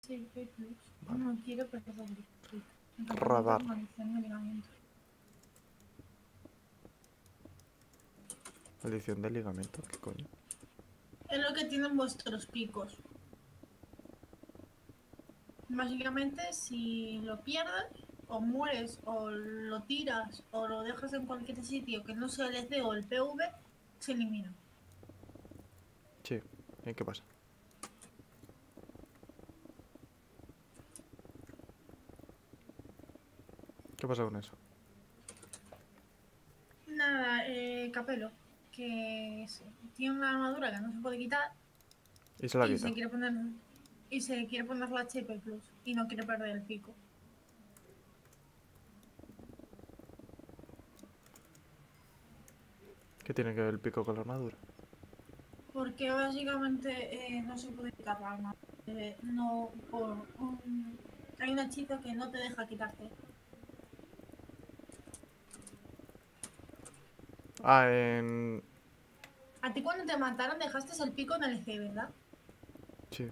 Sí, P plus. Vale. No quiero perder el pico. Radar. Maldición de ligamento. Maldición de ligamento, ¿qué coño? Es lo que tienen vuestros picos. Básicamente, si lo pierdes, o mueres, o lo tiras, o lo dejas en cualquier sitio que no sea el EC o el PV, se elimina. Sí. ¿Y qué pasa? ¿Qué pasa con eso? Nada, Capelo, que tiene una armadura que no se puede quitar Y se la y quita. se quiere poner la HP Plus y no quiere perder el pico. ¿Qué tiene que ver el pico con la armadura? Porque básicamente no se puede quitar la armadura. No, hay un hechizo que no te deja quitarte. Ah, en... A ti cuando te mataron dejaste el pico en el C, ¿verdad? Sí.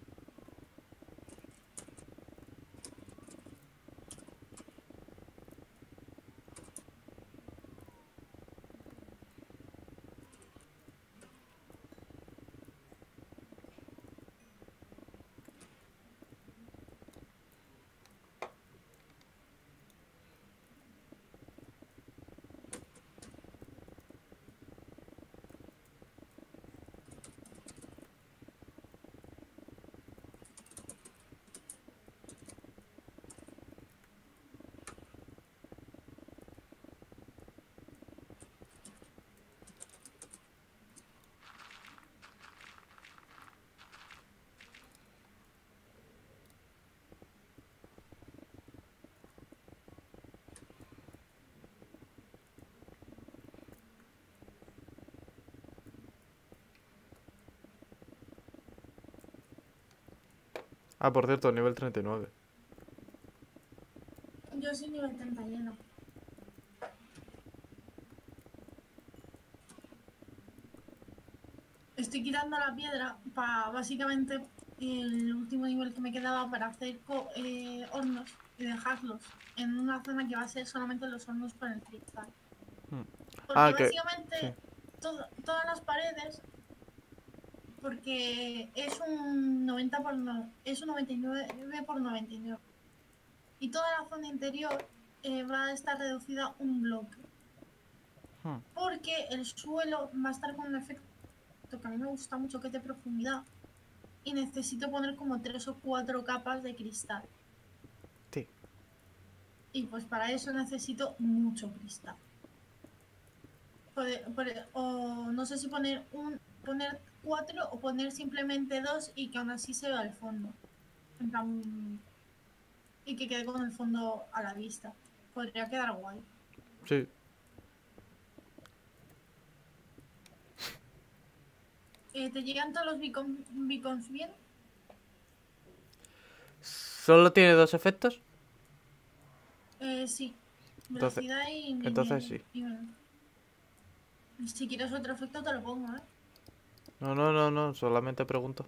Ah, por cierto, nivel 39. Yo soy nivel 31. Estoy quitando la piedra para básicamente el último nivel que me quedaba para hacer hornos y dejarlos en una zona que va a ser solamente los hornos con el cristal. Porque Ah, que... Sí. básicamente todas las paredes, porque es un 90 por es un 99 por 99. Y toda la zona interior va a estar reducida a un bloque. Porque el suelo va a estar con un efecto que a mí me gusta mucho, que es de profundidad. Y necesito poner como 3 o 4 capas de cristal. Sí. Y pues para eso necesito mucho cristal. O no sé si poner 4 o poner simplemente 2 y que aún así se vea el fondo. En plan, y que quede con el fondo a la vista. Podría quedar guay. Sí. ¿Te llegan todos los beacons bien? ¿Solo tiene dos efectos? Sí. Entonces... Velocidad Entonces sí. si quieres otro efecto te lo pongo, ¿eh? No, no, no, no. Solamente pregunto.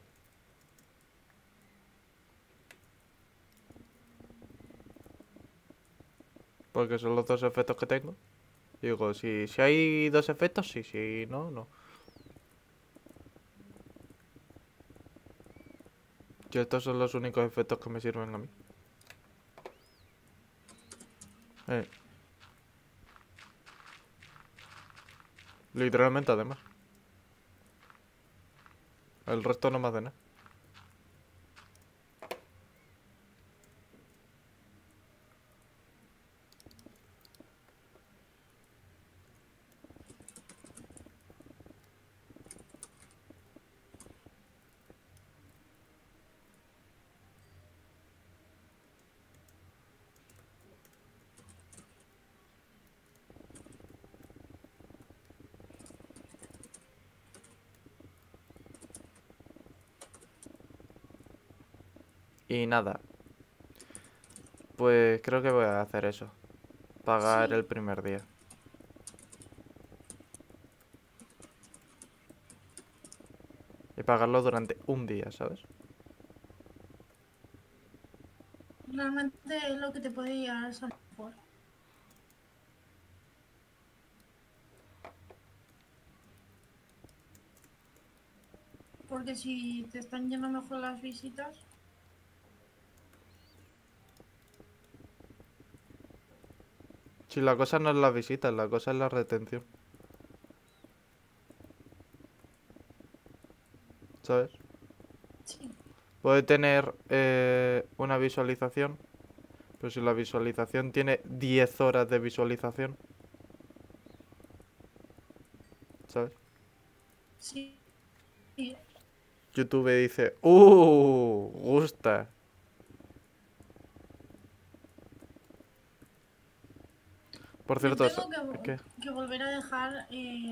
Porque son los dos efectos que tengo. Digo, si hay dos efectos, sí. Si no, no. Yo estos son los únicos efectos que me sirven a mí. Eh, literalmente, además. El resto no me hace nada. Y nada. Pues creo que voy a hacer eso. Pagar el Sí. primer día. Y pagarlo durante un día, ¿sabes? realmente es lo que te puede llegar a salir mejor. Porque si te están yendo mejor las visitas, Si la cosa no es las visitas, la cosa es la retención. ¿Sabes? sí. Puede tener una visualización, pero si la visualización tiene 10 horas de visualización, ¿sabes? Sí, sí. YouTube dice, gusta. Por Yo cierto, tengo ¿qué? que volver a dejar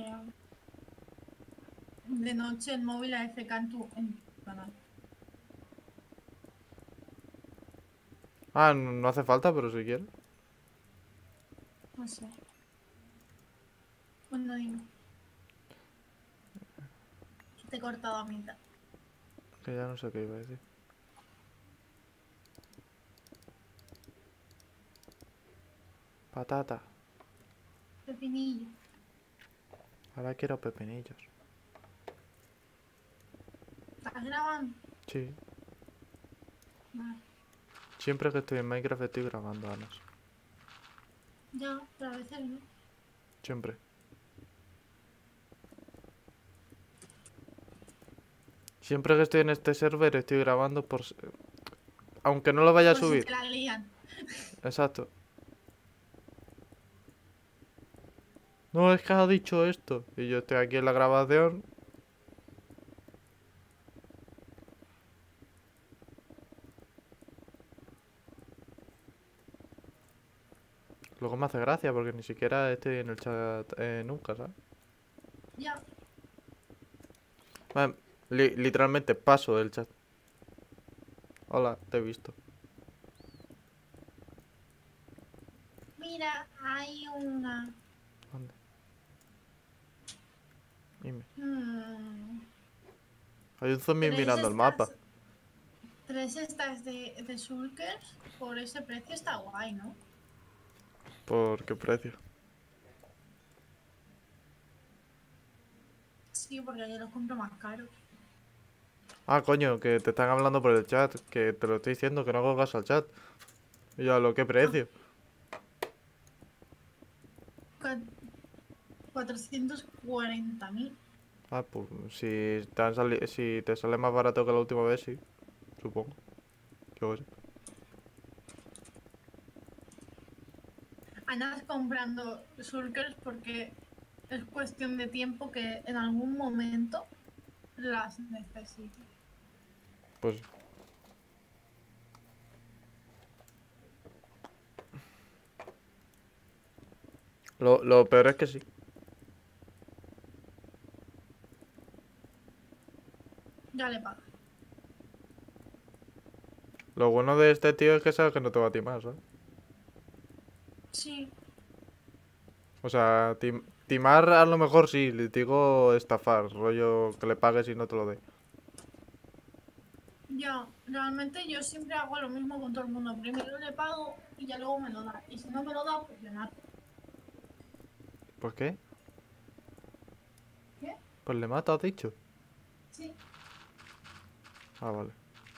de noche el móvil a FK en tu canal. Ah, no hace falta, pero si quieres. No sé. Bueno, dime. Te he cortado a mitad. Que ya no sé qué iba a decir. Patata. Pepinillo. Ahora quiero pepinillos. ¿Estás grabando? Sí. Vale. Siempre que estoy en Minecraft estoy grabando, Anas. Ya, pero a veces no. Siempre. Siempre que estoy en este server estoy grabando aunque no lo vaya a Por si subir. te la lían. Exacto. No, es que ha dicho esto. Y yo estoy aquí en la grabación. Luego me hace gracia porque ni siquiera estoy en el chat nunca, ¿sabes? Ya. Vale, literalmente paso del chat. Hola, te he visto. Mira, hay una. ¿Dónde? Dime. mm, Hay un zombie tres mirando el mapa. stacks, tres stacks de shulkers por ese precio está guay, ¿no? ¿Por qué precio? Sí, porque yo los compro más caros. Ah, coño, que te están hablando por el chat. Que te lo estoy diciendo, que no hago caso al chat. Y yo, ¿a lo qué Ah, precio? 440.000. Ah, pues si te sale más barato que la última vez, sí. Supongo. Yo qué sé. Andas comprando shulkers porque es cuestión de tiempo que en algún momento las necesites. Pues lo peor es que sí. Ya le pagas. Lo bueno de este tío es que sabe que no te va a timar, ¿sabes? Sí, O sea, timar a lo mejor sí, le digo estafar, rollo que le pagues y no te lo dé. ya. Realmente yo siempre hago lo mismo con todo el mundo. Primero le pago y ya luego me lo da. Y si no me lo da, pues le mato. ¿Por qué? ¿Qué? Pues le mata, has dicho. Sí. Ah, vale.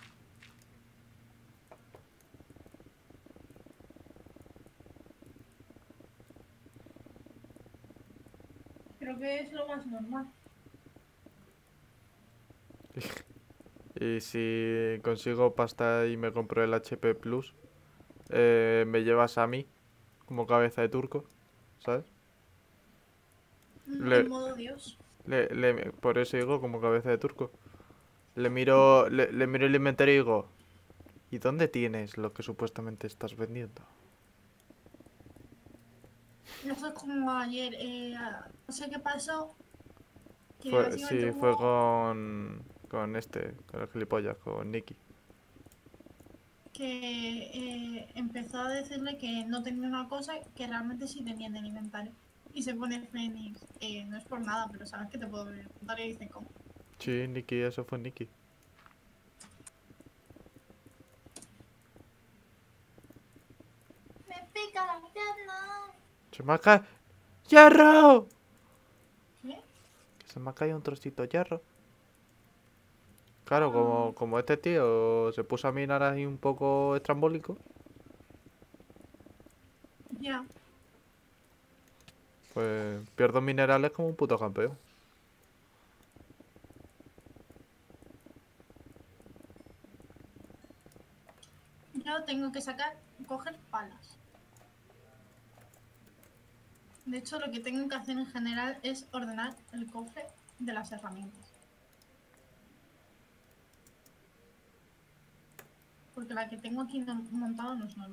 Creo que es lo más normal. Y si consigo pasta y me compro el HP Plus, me llevas a mí como cabeza de turco, ¿sabes? En Le, modo Dios. por eso digo como cabeza de turco. Le miro el inventario y digo, ¿y dónde tienes lo que supuestamente estás vendiendo? Eso es como ayer. No sé qué pasó. Que básicamente Sí, fue hubo con el gilipollas, con Nicky. que empezó a decirle que no tenía una cosa que realmente sí tenía en el inventario. Y se pone Fénix. No es por nada, pero sabes que te puedo preguntar y dice cómo. Sí, Nicky, eso fue Nicky. Se me ha caído... ¡Hierro! ¿Qué? Que se me ha caído un trocito de hierro. Claro, Ah, como este tío se puso a minar ahí un poco estrambólico, ya. pues pierdo minerales como un puto campeón. Yo tengo que coger palas. De hecho, lo que tengo que hacer en general es ordenar el cofre de las herramientas. Porque la que tengo aquí montada no es normal.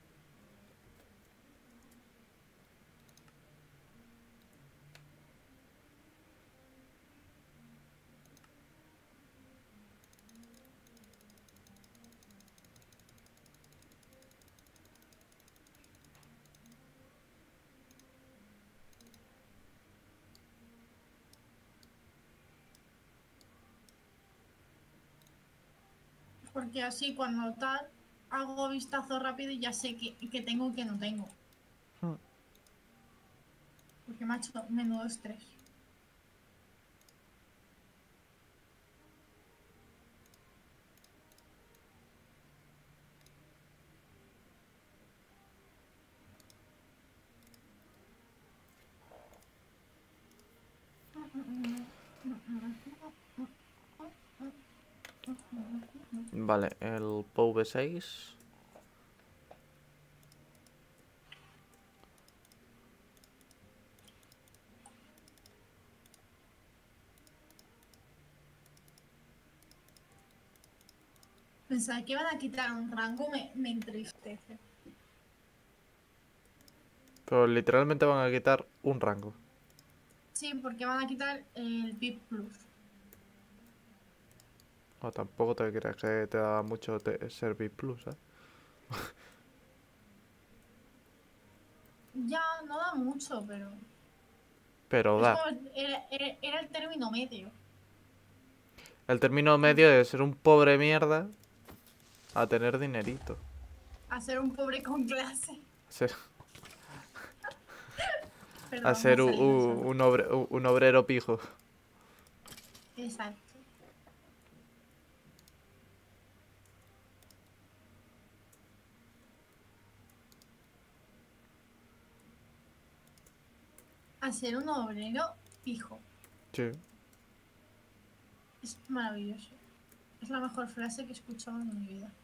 Porque así cuando tal, hago vistazo rápido y ya sé que tengo y que no tengo. Hmm. Porque macho, menudo estrés. Vale, el PV6. Pensar que van a quitar un rango me entristece. Pero literalmente van a quitar un rango. Sí, porque van a quitar el VIP Plus. O tampoco te creas que te da mucho Service Plus, ¿eh? Ya no da mucho, pero Pero es da. como era el término medio. El término medio de ser un pobre mierda a tener dinerito. A ser un pobre con clase. Ser- a Perdón, me ha ser salido solo. un obrero pijo. Exacto. A ser un obrero fijo. Sí. Es maravilloso. Es la mejor frase que he escuchado en mi vida.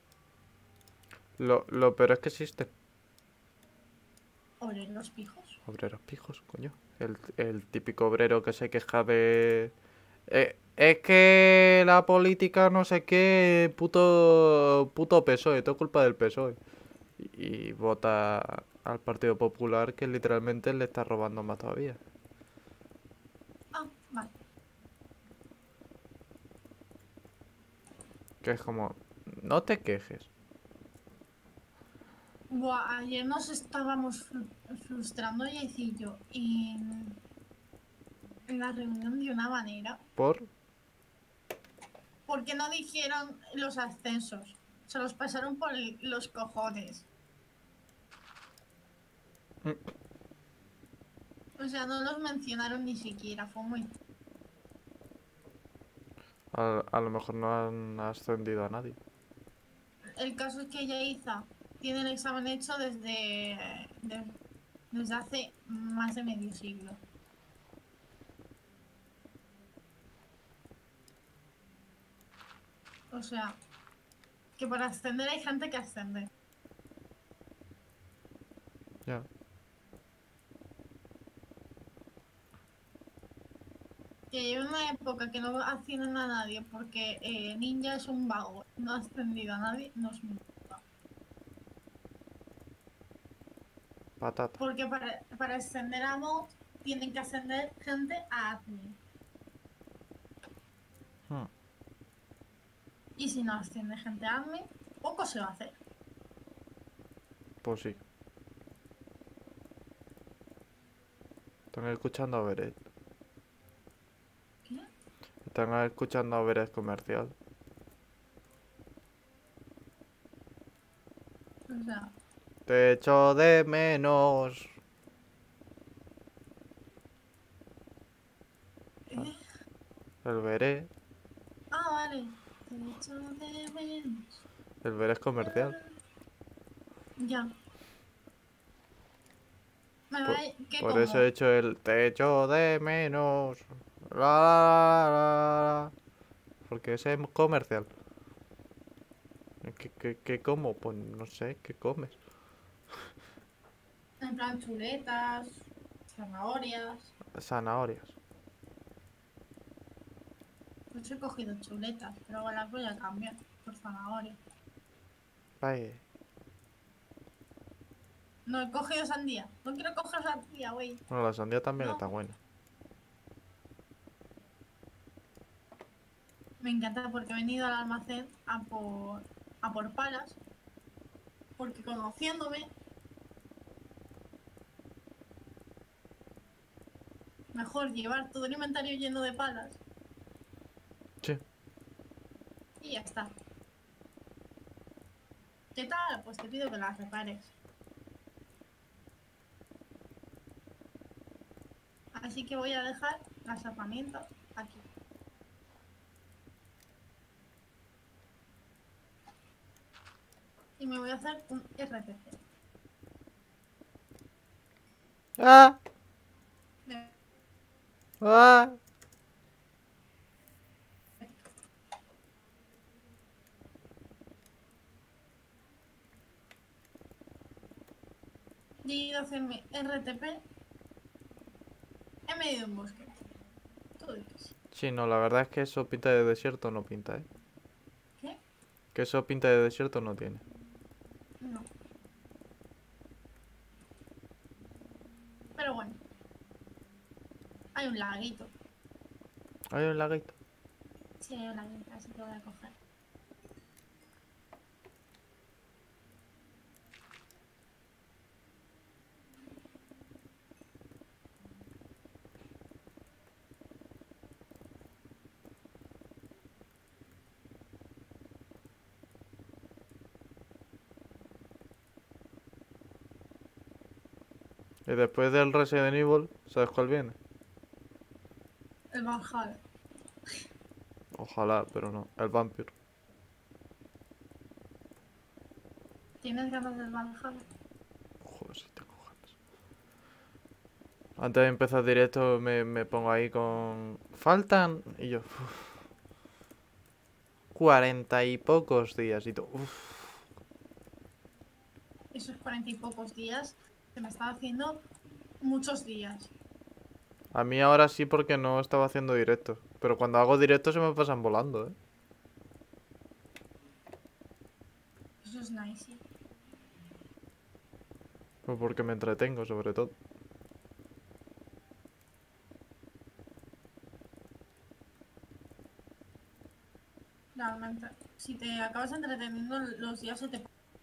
Lo peor es que existe. ¿Obreros pijos? Obreros pijos, coño. El típico obrero que se queja de... es que la política no sé qué, puto PSOE, todo culpa del PSOE. Y vota al Partido Popular que literalmente le está robando más todavía. Ah, vale. Que es como, no te quejes. Buah, ayer nos estábamos frustrando, Jess y yo, en la reunión de una manera, Por... porque no dijeron los ascensos. Se los pasaron por los cojones. O sea, no los mencionaron ni siquiera. Fue muy... A lo mejor no han ascendido a nadie. El caso es que Yaiza tiene el examen hecho desde hace más de medio siglo. O sea, que para ascender hay gente que ascende. Ya. Que hay una época que no ascienden a nadie porque Ninja es un vago, no ha ascendido a nadie, no es muy... Patata. Porque para ascender a mod tienen que ascender gente a admin. Hmm. Y si no asciende gente a admin, poco se va a hacer. Pues sí. Están escuchando a Beret. ¿Qué? Están escuchando a Beret comercial. O sea, Te echo de menos. ¿Eh? El veré. Ah, vale. Te echo de menos. El veré es comercial. Ya. Me va Por, ¿Qué por eso he como? hecho el te echo de menos. La, la, la, la, la. Porque ese es comercial. ¿Qué como? Pues no sé, ¿qué comes? En plan chuletas, zanahorias. Zanahorias. Pues he cogido chuletas, pero ahora las voy a cambiar por zanahorias. Vaya. No he cogido sandía. No quiero coger sandía, güey. Bueno, la sandía también está No. buena. Me encanta porque he venido al almacén a por palas. Porque conociéndome, mejor llevar todo el inventario lleno de palas Sí. y ya está. ¿Qué tal? Pues te pido que las repares. Así que voy a dejar las herramientas aquí. Y me voy a hacer un RTC. ¡Ah! ¡Ah! He ido a hacerme RTP en medio de un bosque. Todo eso. Sí, no, la verdad es que eso pinta de desierto no pinta, ¿eh? ¿Qué? Que eso pinta de desierto no tiene. No. Pero bueno, hay un laguito. Hay un laguito. Sí, hay un laguito, así que voy a coger. Y después del Resident Evil, ¿sabes cuál viene? El Valhalla. Ojalá, pero no. El Vampire. ¿Tienes ganas del Valhalla? Joder, si tengo ganas. Antes de empezar directo me pongo ahí con... Faltan... Y yo... 40 y pocos días y todo. Esos 40 y pocos días se me están haciendo muchos días. A mí ahora sí porque no estaba haciendo directo. Pero cuando hago directo se me pasan volando, ¿eh? Eso es nice. Sí. Pues porque me entretengo, sobre todo. Realmente. Si te acabas entreteniendo, los días se te...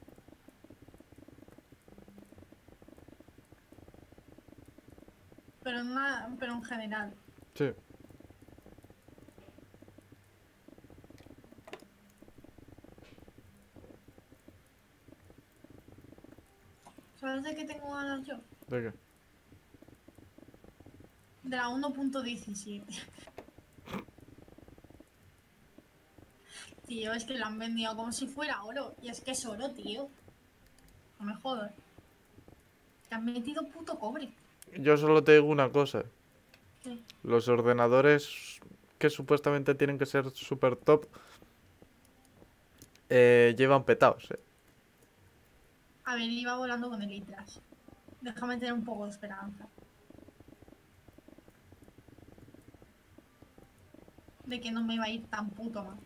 pero en general. Sí. ¿Sabes de qué tengo ganas yo? ¿De qué? De la 1.17. Tío, es que lo han vendido como si fuera oro. Y es que es oro, tío. No me jodas. Te han metido puto cobre. Yo solo te digo una cosa. ¿Qué? Los ordenadores que supuestamente tienen que ser super top llevan petados, ¿eh? A ver, iba volando con el Itras. Déjame tener un poco de esperanza. De que no me iba a ir tan puto mal.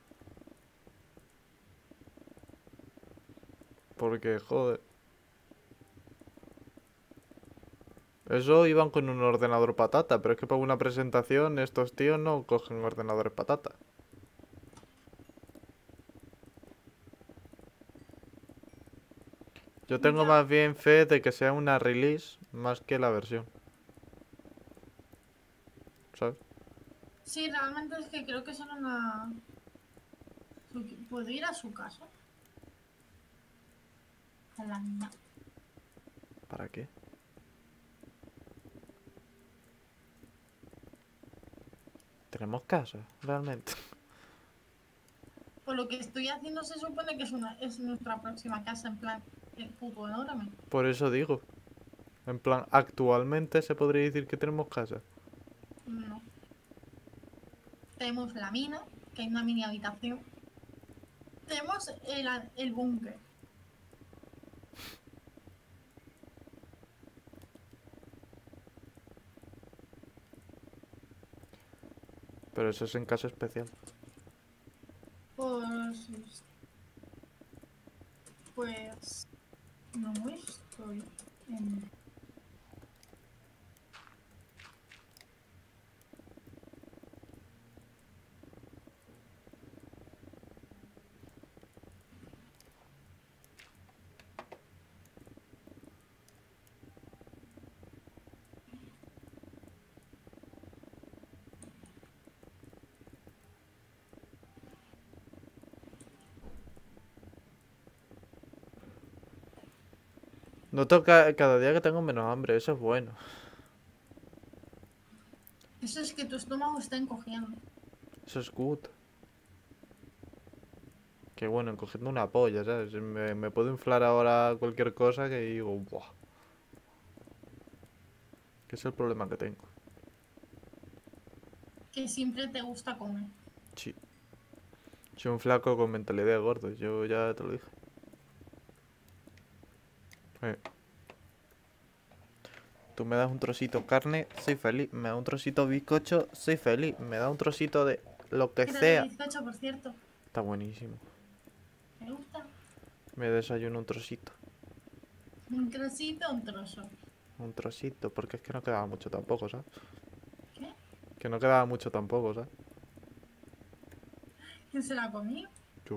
Porque, joder. Eso iban con un ordenador patata, pero es que para una presentación estos tíos no cogen ordenadores patata. Yo tengo Ya. más bien fe de que sea una release más que la versión. ¿Sabes? Sí, realmente es que creo que son ¿Puedo ir a su casa? A la mina. ¿Para qué? ¿Tenemos casa, realmente? Por lo que estoy haciendo se supone que es nuestra próxima casa, en plan, el puto enorme. Por eso digo. En plan, actualmente se podría decir que tenemos casa. No. Tenemos la mina, que hay una mini habitación. Tenemos el búnker. Pero eso es en caso especial. Pues. Pues. No estoy en. Noto cada día que tengo menos hambre, eso es bueno. Eso es que tu estómago está encogiendo. Eso es good. Que bueno, encogiendo una polla, ¿sabes? Me puedo inflar ahora cualquier cosa que digo, buah. Que es el problema que tengo. Que siempre te gusta comer. Sí. Soy un flaco con mentalidad de gordo, yo ya te lo dije. Tú me das un trocito de carne, soy feliz. Me das un trocito de bizcocho, soy feliz. Me das un trocito de lo que ¿Qué tal el sea. bizcocho, por cierto? Está buenísimo. ¿Te gusta? Me desayuno un trocito. Un trocito, un trozo. Un trocito, porque es que no quedaba mucho tampoco, ¿sabes? ¿Qué? Que no quedaba mucho tampoco, ¿sabes? ¿Quién se la comió? Yo.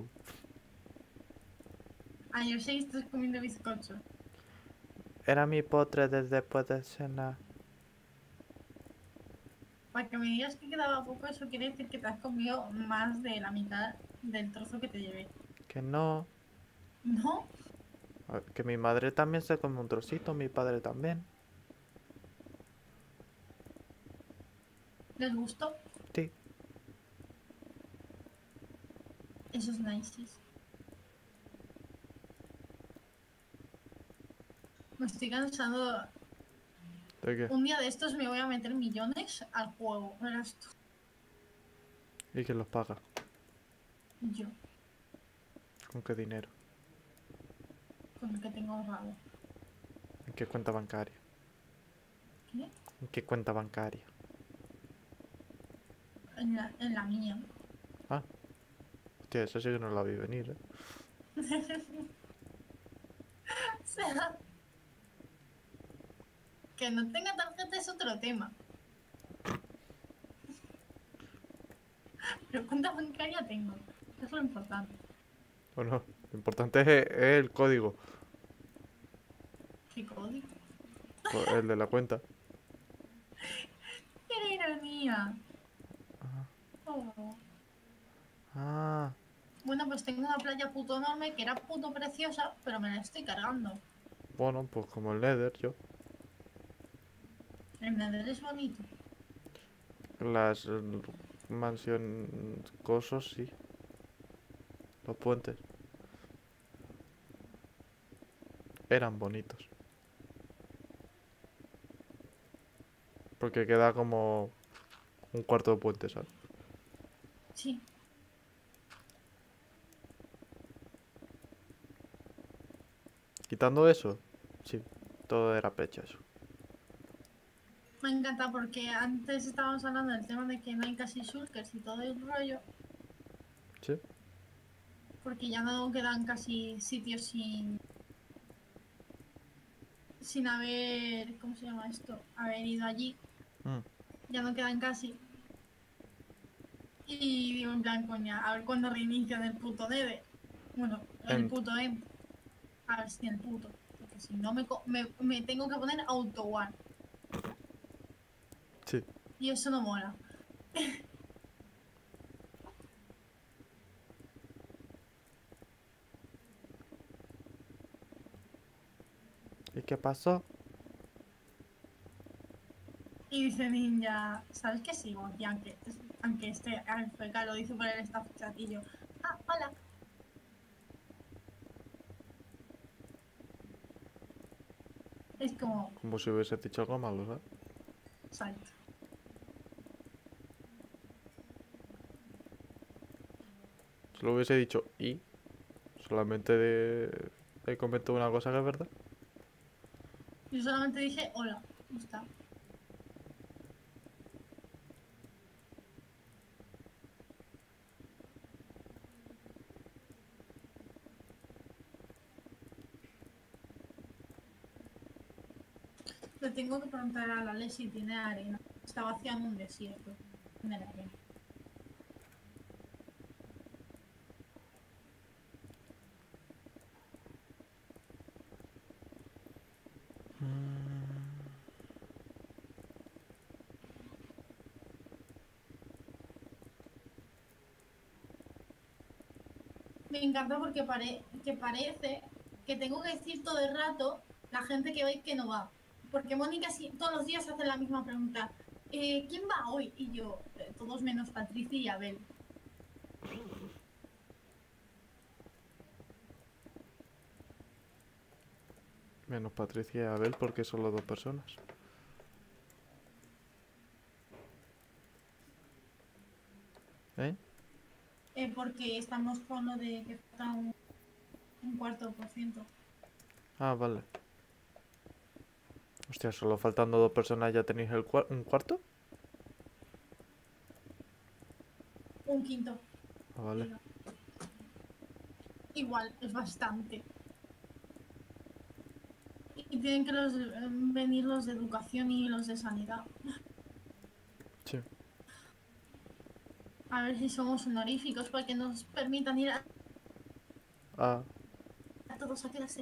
Ayer sí estás comiendo bizcocho. Era mi postre desde después de cenar. Para que me digas que quedaba poco, eso quiere decir que te has comido más de la mitad del trozo que te llevé. Que no. ¿No? Que mi madre también se come un trocito, mi padre también. ¿Les gustó? Sí. Eso es nice. Me estoy cansando. ¿De qué? Un día de estos me voy a meter millones al juego. Verás tú. ¿Y quién los paga? Yo, ¿Con qué dinero? con el que tengo ahorrado. ¿En qué cuenta bancaria? ¿Qué? ¿En qué cuenta bancaria? En la mía. Ah. Hostia, eso sí que no la vi venir, ¿eh? O sea, que no tenga tarjeta es otro tema. Pero cuenta bancaria tengo. Es lo importante. Bueno, lo importante es el código. ¿Qué código? Pues el de la cuenta. ¡Qué ironía! Oh. Ah. Bueno, pues tengo una playa puto enorme que era puto preciosa, pero me la estoy cargando. Bueno, pues como el Nether, yo. El Nether es bonito. Las mansiones, cosas, sí. Los puentes. Eran bonitos. Porque queda como un cuarto de puente, ¿sabes? Sí. Quitando eso, sí. Todo era pecho eso. Me encanta porque antes estábamos hablando del tema de que no hay casi shulkers y todo el rollo, Sí. porque ya no quedan casi sitios sin haber, ¿cómo se llama esto? Haber ido allí. Mm. Ya no quedan casi. Y digo en plan, coña, a ver cuándo reinician el puto Nether. Bueno, el En- puto End. A ver si el puto. Porque si no me tengo que poner auto one. sí. Y eso no mola. ¿Y qué pasó? Y dice Ninja, ¿sabes qué sigo aquí? Aunque esté AFK, lo dice por el staff chat y yo, ah, hola. Es como, Como si hubiese dicho algo malo, ¿sabes? salto. Solo hubiese dicho y. Solamente he comentado una cosa que es verdad. Yo solamente dije, hola, ya está. Le tengo que preguntar a la Ley si tiene arena. Está vaciando un desierto. Tiene arena. Me encanta porque parece que tengo que decir todo el rato la gente que va y que no va. Porque Mónica todos los días hace la misma pregunta. ¿Quién va hoy? Y yo, todos menos Patricia y Abel. Menos Patricia y Abel porque son las dos personas. ¿Eh? Porque estamos con lo de que falta un 4%. Ah, vale. Hostia, solo faltando dos personas ya tenéis un cuarto. Un quinto. Ah, vale. Digo. Igual, es bastante. Y tienen que venir los de educación y los de sanidad. Sí. A ver si somos honoríficos para que nos permitan ir Ah, a todos a clase.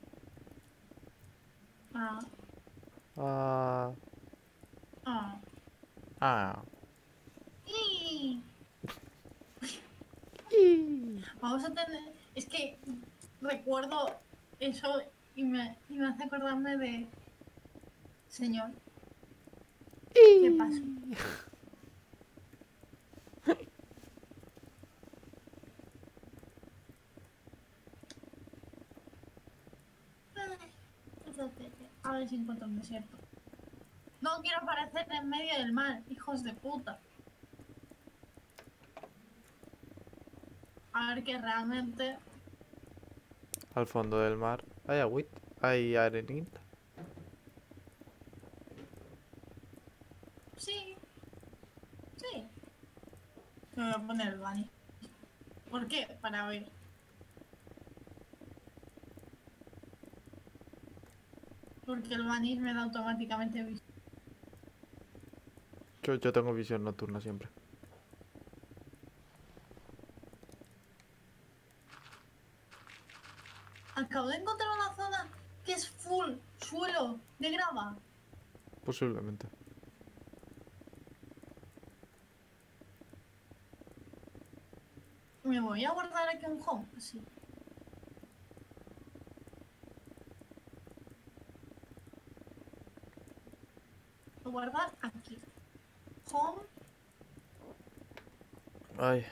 Ah, ah, ah. ah. Y vamos a tener. Es que recuerdo eso y me hace acordarme de. Señor, ¿qué pasó? A ver si encuentro un desierto. No quiero aparecer en medio del mar, hijos de puta. A ver que realmente. Al fondo del mar hay agüita, hay arenita. Sí, sí. Me voy a poner el bunny. ¿Por qué? Para ver. Porque el bunny me da automáticamente visión. Yo tengo visión nocturna siempre. Acabo de encontrar una zona que es full suelo de grava. Posiblemente. Me voy a guardar aquí un home. Sí. Voy a guardar aquí. Home. Ay,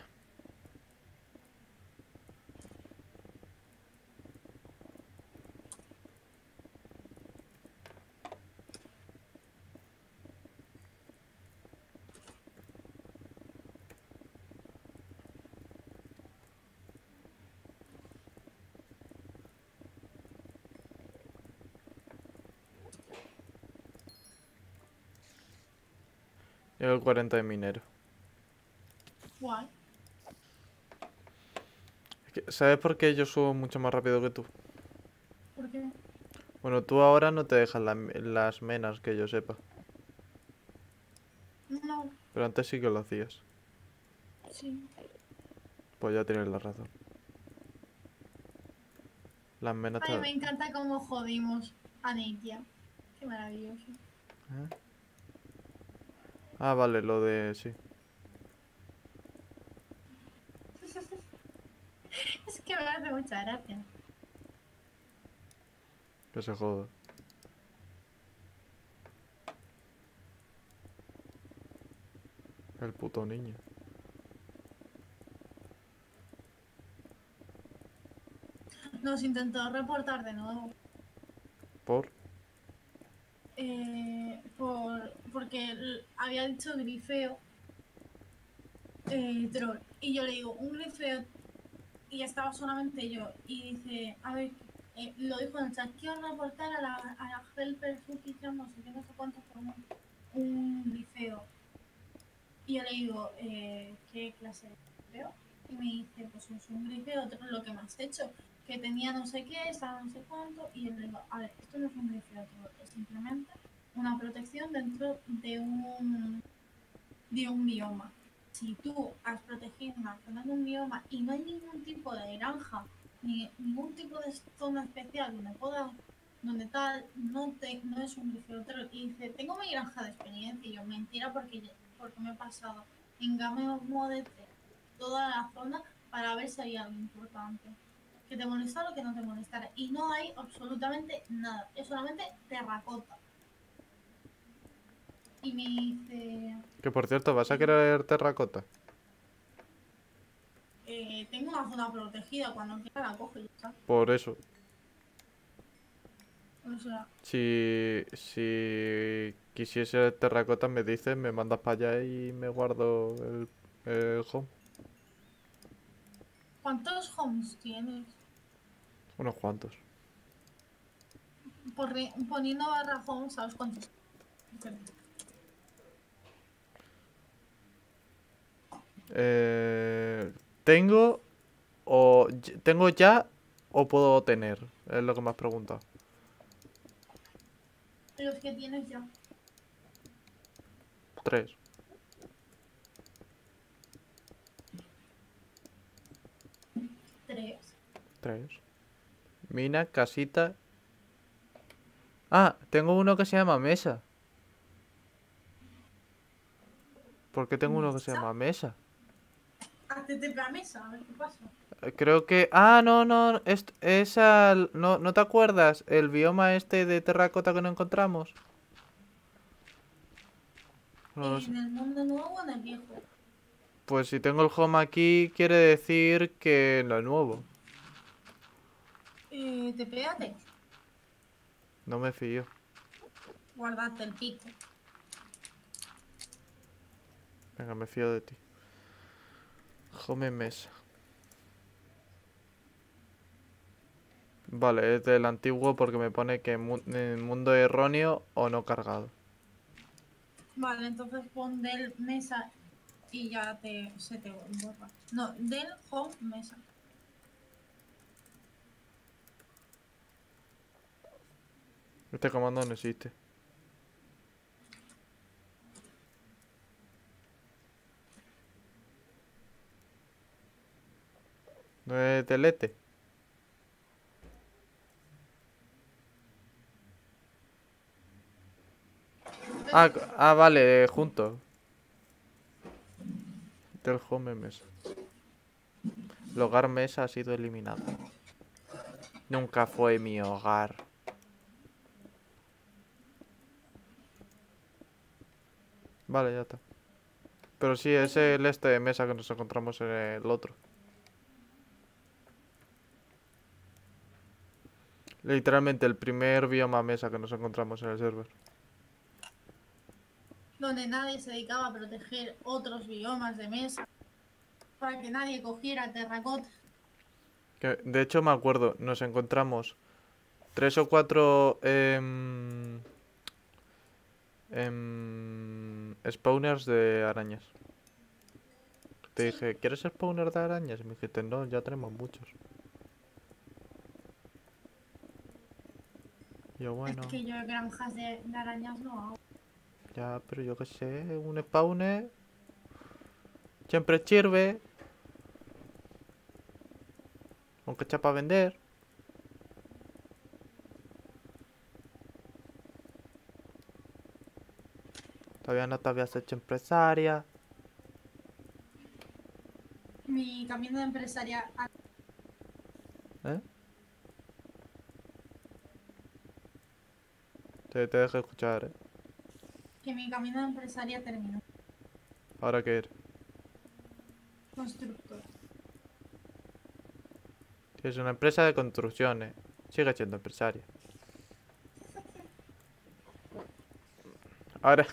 llevo el 40 de minero. Guay. ¿Sabes por qué yo subo mucho más rápido que tú? ¿Por qué? Bueno, tú ahora no te dejas las menas, que yo sepa. No. Pero antes sí que lo hacías. Sí. Pues ya tienes la razón. Las menas Ay, te... me encanta cómo jodimos a Nikia. Qué maravilloso. ¿Eh? Ah, vale, lo de... sí. Es que me hace mucha gracia. Que se joda. El puto niño. Nos intentó reportar de nuevo. ¿Por? Porque había dicho grifeo troll. Y yo le digo, un grifeo. Y estaba solamente yo. Y dice, a ver, lo dijo en el chat, quiero reportar a la helper Suki, no sé qué, no sé cuánto, por un grifeo. Y yo le digo, ¿qué clase de grifeo? Y me dice, pues es un grifeo, otro lo que me has hecho, que tenía no sé qué, estaba no sé cuánto. Y yo le digo, a ver, esto no es un grifeo, es simplemente una protección dentro de un bioma. Si tú has protegido una zona de un bioma y no hay ningún tipo de granja, ni ningún tipo de zona especial donde tal, no es un grifeo troll. Y dice, tengo mi granja de experiencia. Y yo, mentira, porque me he pasado en Game Mode toda la zona para ver si había algo importante. Que te molestara o que no te molestara. Y no hay absolutamente nada. Es solamente terracota. Y me dice, Que por cierto, ¿vas a y, querer terracota? tengo una zona protegida, cuando quiera la cojo y ya está. Por eso. O sea, Si quisiese terracota me dices, me mandas para allá y me guardo el home. ¿cuántos homes tienes? Unos cuantos. Poniendo barra home, ¿sabes cuántos? Eh, tengo tengo ya o puedo tener. Es lo que me has preguntado. Los que tienes ya. 3. 3. 3. Mina, casita. Ah, tengo uno que se llama mesa. ¿Por qué tengo uno que se ¿Mesa? llama mesa? HTTP a mesa, a ver qué pasa. Creo que... Ah, no, no. No, ¿no te acuerdas? El bioma este de terracota que no encontramos. No lo sé. ¿En el mundo nuevo o en el viejo? Pues si tengo el home aquí, quiere decir que en lo nuevo. TPate. No me fío. Guardate el pico. Venga, me fío de ti. Home mesa. Vale, es del antiguo porque me pone que en mundo erróneo o no cargado. Vale, entonces pon del mesa y ya se te borra. No, del home mesa. Este comando no existe. ¿No es delete? Vale, juntos. Del home mesa. El hogar mesa ha sido eliminado. Nunca fue mi hogar. Vale, ya está. Pero sí, es el este de mesa que nos encontramos en el otro. Literalmente el primer bioma mesa que nos encontramos en el server. Donde nadie se dedicaba a proteger otros biomas de mesa para que nadie cogiera terracota. De hecho me acuerdo, nos encontramos 3 o 4 spawners de arañas. Te Sí, dije, ¿quieres spawner de arañas? Y me dijiste, no, ya tenemos muchos. Y yo, es bueno, que yo granjas de arañas no hago. ya, pero yo qué sé, un spawner siempre sirve. Aunque sea para vender. Todavía no te habías hecho empresaria. Mi camino de empresaria, ¿Eh? Te dejé escuchar, ¿eh? que mi camino de empresaria terminó. ¿Ahora qué eres? Constructor. Es una empresa de construcciones. Sigue siendo empresaria. Ahora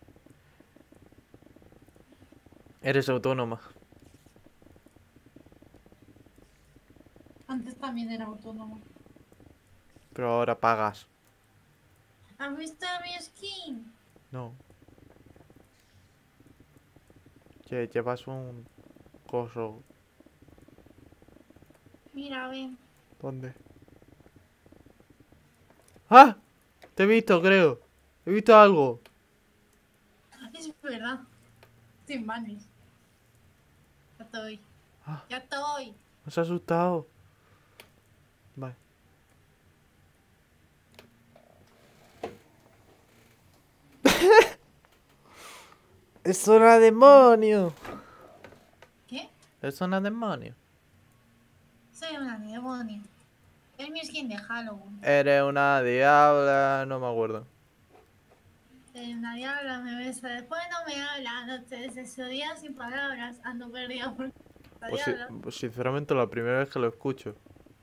eres autónoma. Antes también era autónomo. Pero ahora pagas. ¿Has visto mi skin? No. Que llevas un coso. Mira, ven. ¿Dónde? ¡Ah! Te he visto, creo. He visto algo. Es verdad. Sin manes. Ya estoy. Ah, Ya estoy. me has asustado. Vale. ¡Es una demonio! ¿Qué? Es una demonio. Soy una demonio. Es mi skin de Halloween. Eres una diabla. No me acuerdo. Soy una diabla, me besa, después no me habla. No te deseo días sin palabras. Ando perdida por la diabla. Pues sinceramente, la primera vez que lo escucho.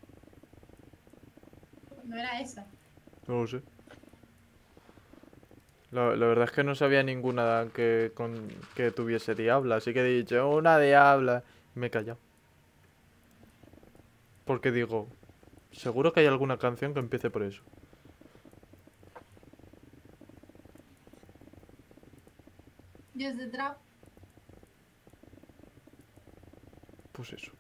No era esa. No lo sé. La verdad es que no sabía ninguna que tuviese diabla, así que he dicho una diabla y me he callado. Porque digo, seguro que hay alguna canción que empiece por eso. Dios de trap. Pues eso.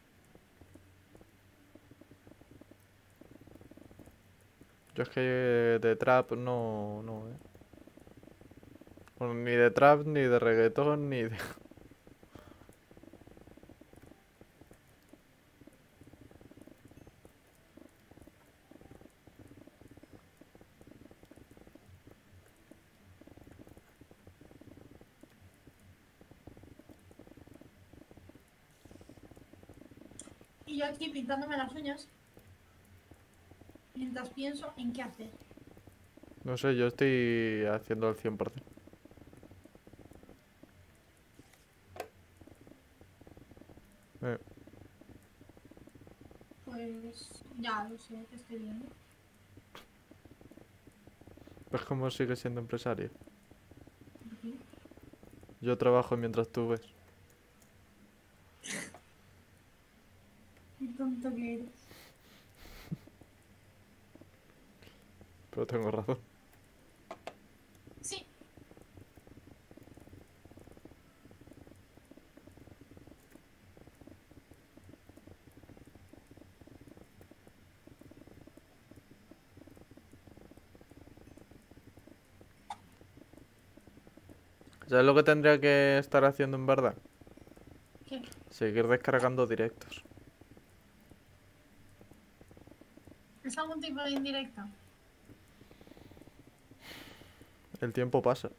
Yo es que de trap no. Bueno, ni de trap, ni de reggaetón, ni de... Y yo aquí pintándome las uñas. Mientras pienso en qué hacer. No sé, yo estoy haciendo el 100%. Eh, Pues ya lo sé, que estoy viendo. ¿Ves cómo sigue siendo empresario? Aquí. Yo trabajo mientras tú ves. Qué tonto que eres. Pero tengo razón. Sí. ¿Sabes lo que tendría que estar haciendo en verdad? ¿Qué? Seguir descargando directos. ¿Es algún tipo de indirecta? El tiempo pasa.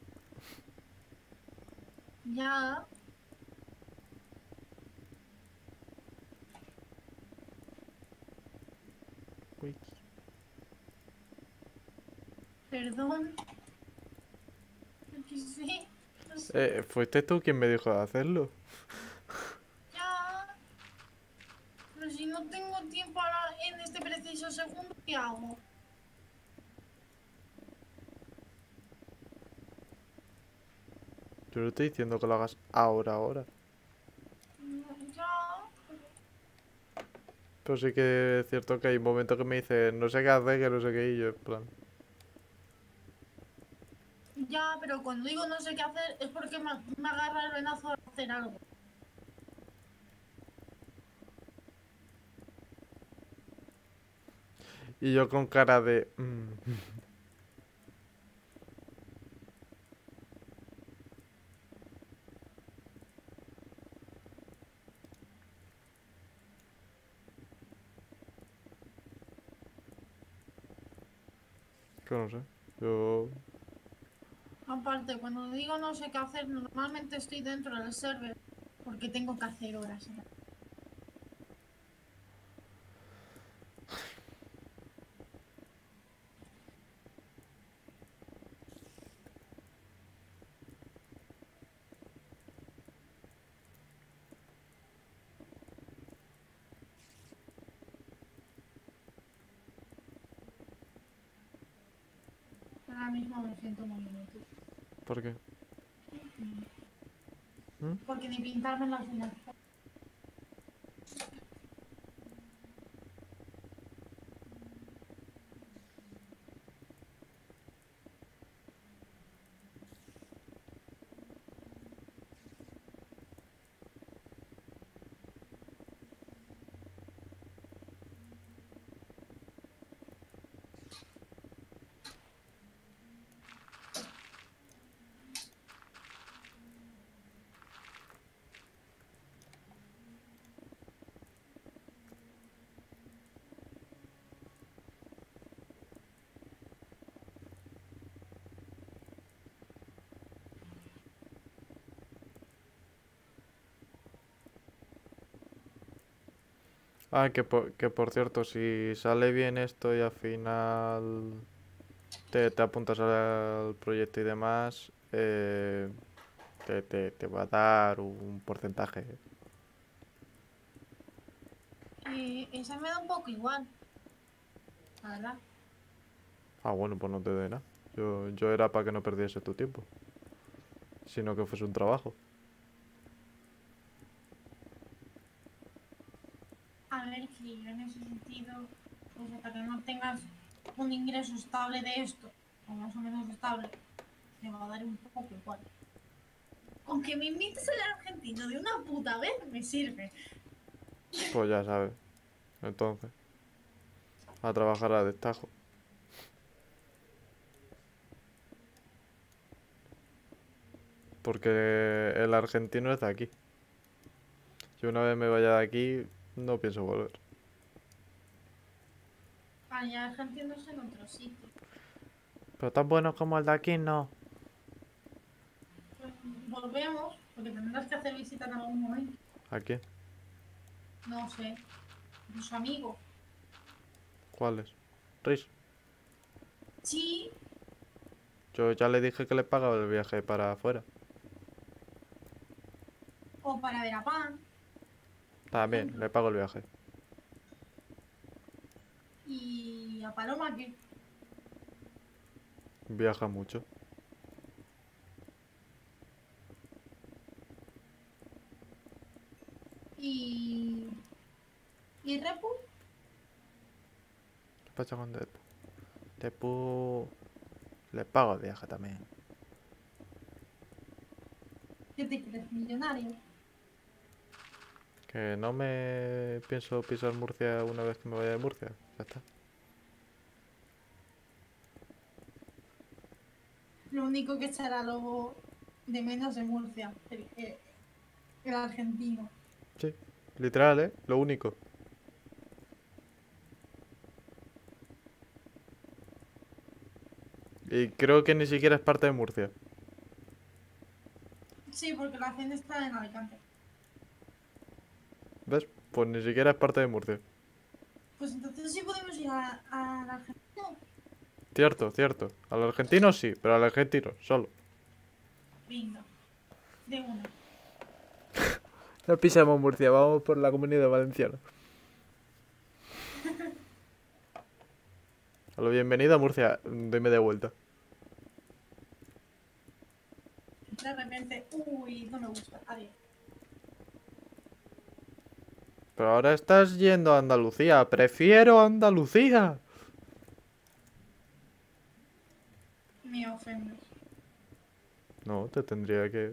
Ya. Uy. Perdón. Yo qué sé. No sé. ¿Fuiste tú quien me dijo de hacerlo? Ya. Pero si no tengo tiempo ahora en este preciso segundo, ¿qué hago? Yo no estoy diciendo que lo hagas ahora. Ya. Pero sí que es cierto que hay momentos que me dicen, no sé qué hacer, que no sé qué, y yo en plan... Ya, pero cuando digo no sé qué hacer es porque me agarra el venazo de hacer algo. Y yo con cara de... que no sé. Yo... Aparte, cuando digo no sé qué hacer, normalmente estoy dentro del server porque tengo que hacer horas. ahora mismo me siento muy inútil. ¿Por qué? ¿Mm? Porque ni pintarme las uñas. Ah, que por cierto, si sale bien esto y al final te apuntas al proyecto y demás, te va a dar un porcentaje. Esa me da un poco igual, la verdad. Ah, bueno, pues no te doy nada. Yo era para que no perdiese tu tiempo, sino que fuese un trabajo. A ver, que yo en ese sentido, pues hasta que no tengas un ingreso estable de esto, o más o menos estable, me va a dar un poco igual. Aunque me invites al argentino de una puta vez, me sirve. Pues ya sabes. Entonces, a trabajar a destajo. Porque el argentino es de aquí. Yo una vez me vaya de aquí, no pienso volver. Allá argentinos en otro sitio. Pero tan bueno como el de aquí, no. Pues volvemos, porque tendrás que hacer visita en algún momento. ¿A quién? No sé, tus amigos. ¿Cuáles? Riz. Sí, Yo ya le dije que le pagaba el viaje para afuera. o para ver a Pan, por También, ejemplo. le pago el viaje. Y a Paloma, que Viaja mucho. y. Y Repu, ¿Qué pasa con Depu? Depu le pago el viaje también. que te crees millonario. Que no me pienso pisar Murcia una vez que me vaya de Murcia. Ya está. Lo único que echará luego de menos de Murcia, el argentino. Sí, literal, ¿eh? Lo único. Y creo que ni siquiera es parte de Murcia. Sí, porque la gente está en Alicante. ¿Ves? Pues ni siquiera es parte de Murcia. Pues entonces sí podemos ir al argentino. Cierto, cierto. Al argentino sí, pero al argentino solo. Venga, de una. No pisamos Murcia, vamos por la comunidad valenciana. A lo bienvenido a Murcia, deme de vuelta. De repente, uy, no me gusta. Adiós. Pero ahora estás yendo a Andalucía. Prefiero Andalucía. Me ofendes. No, te tendría que...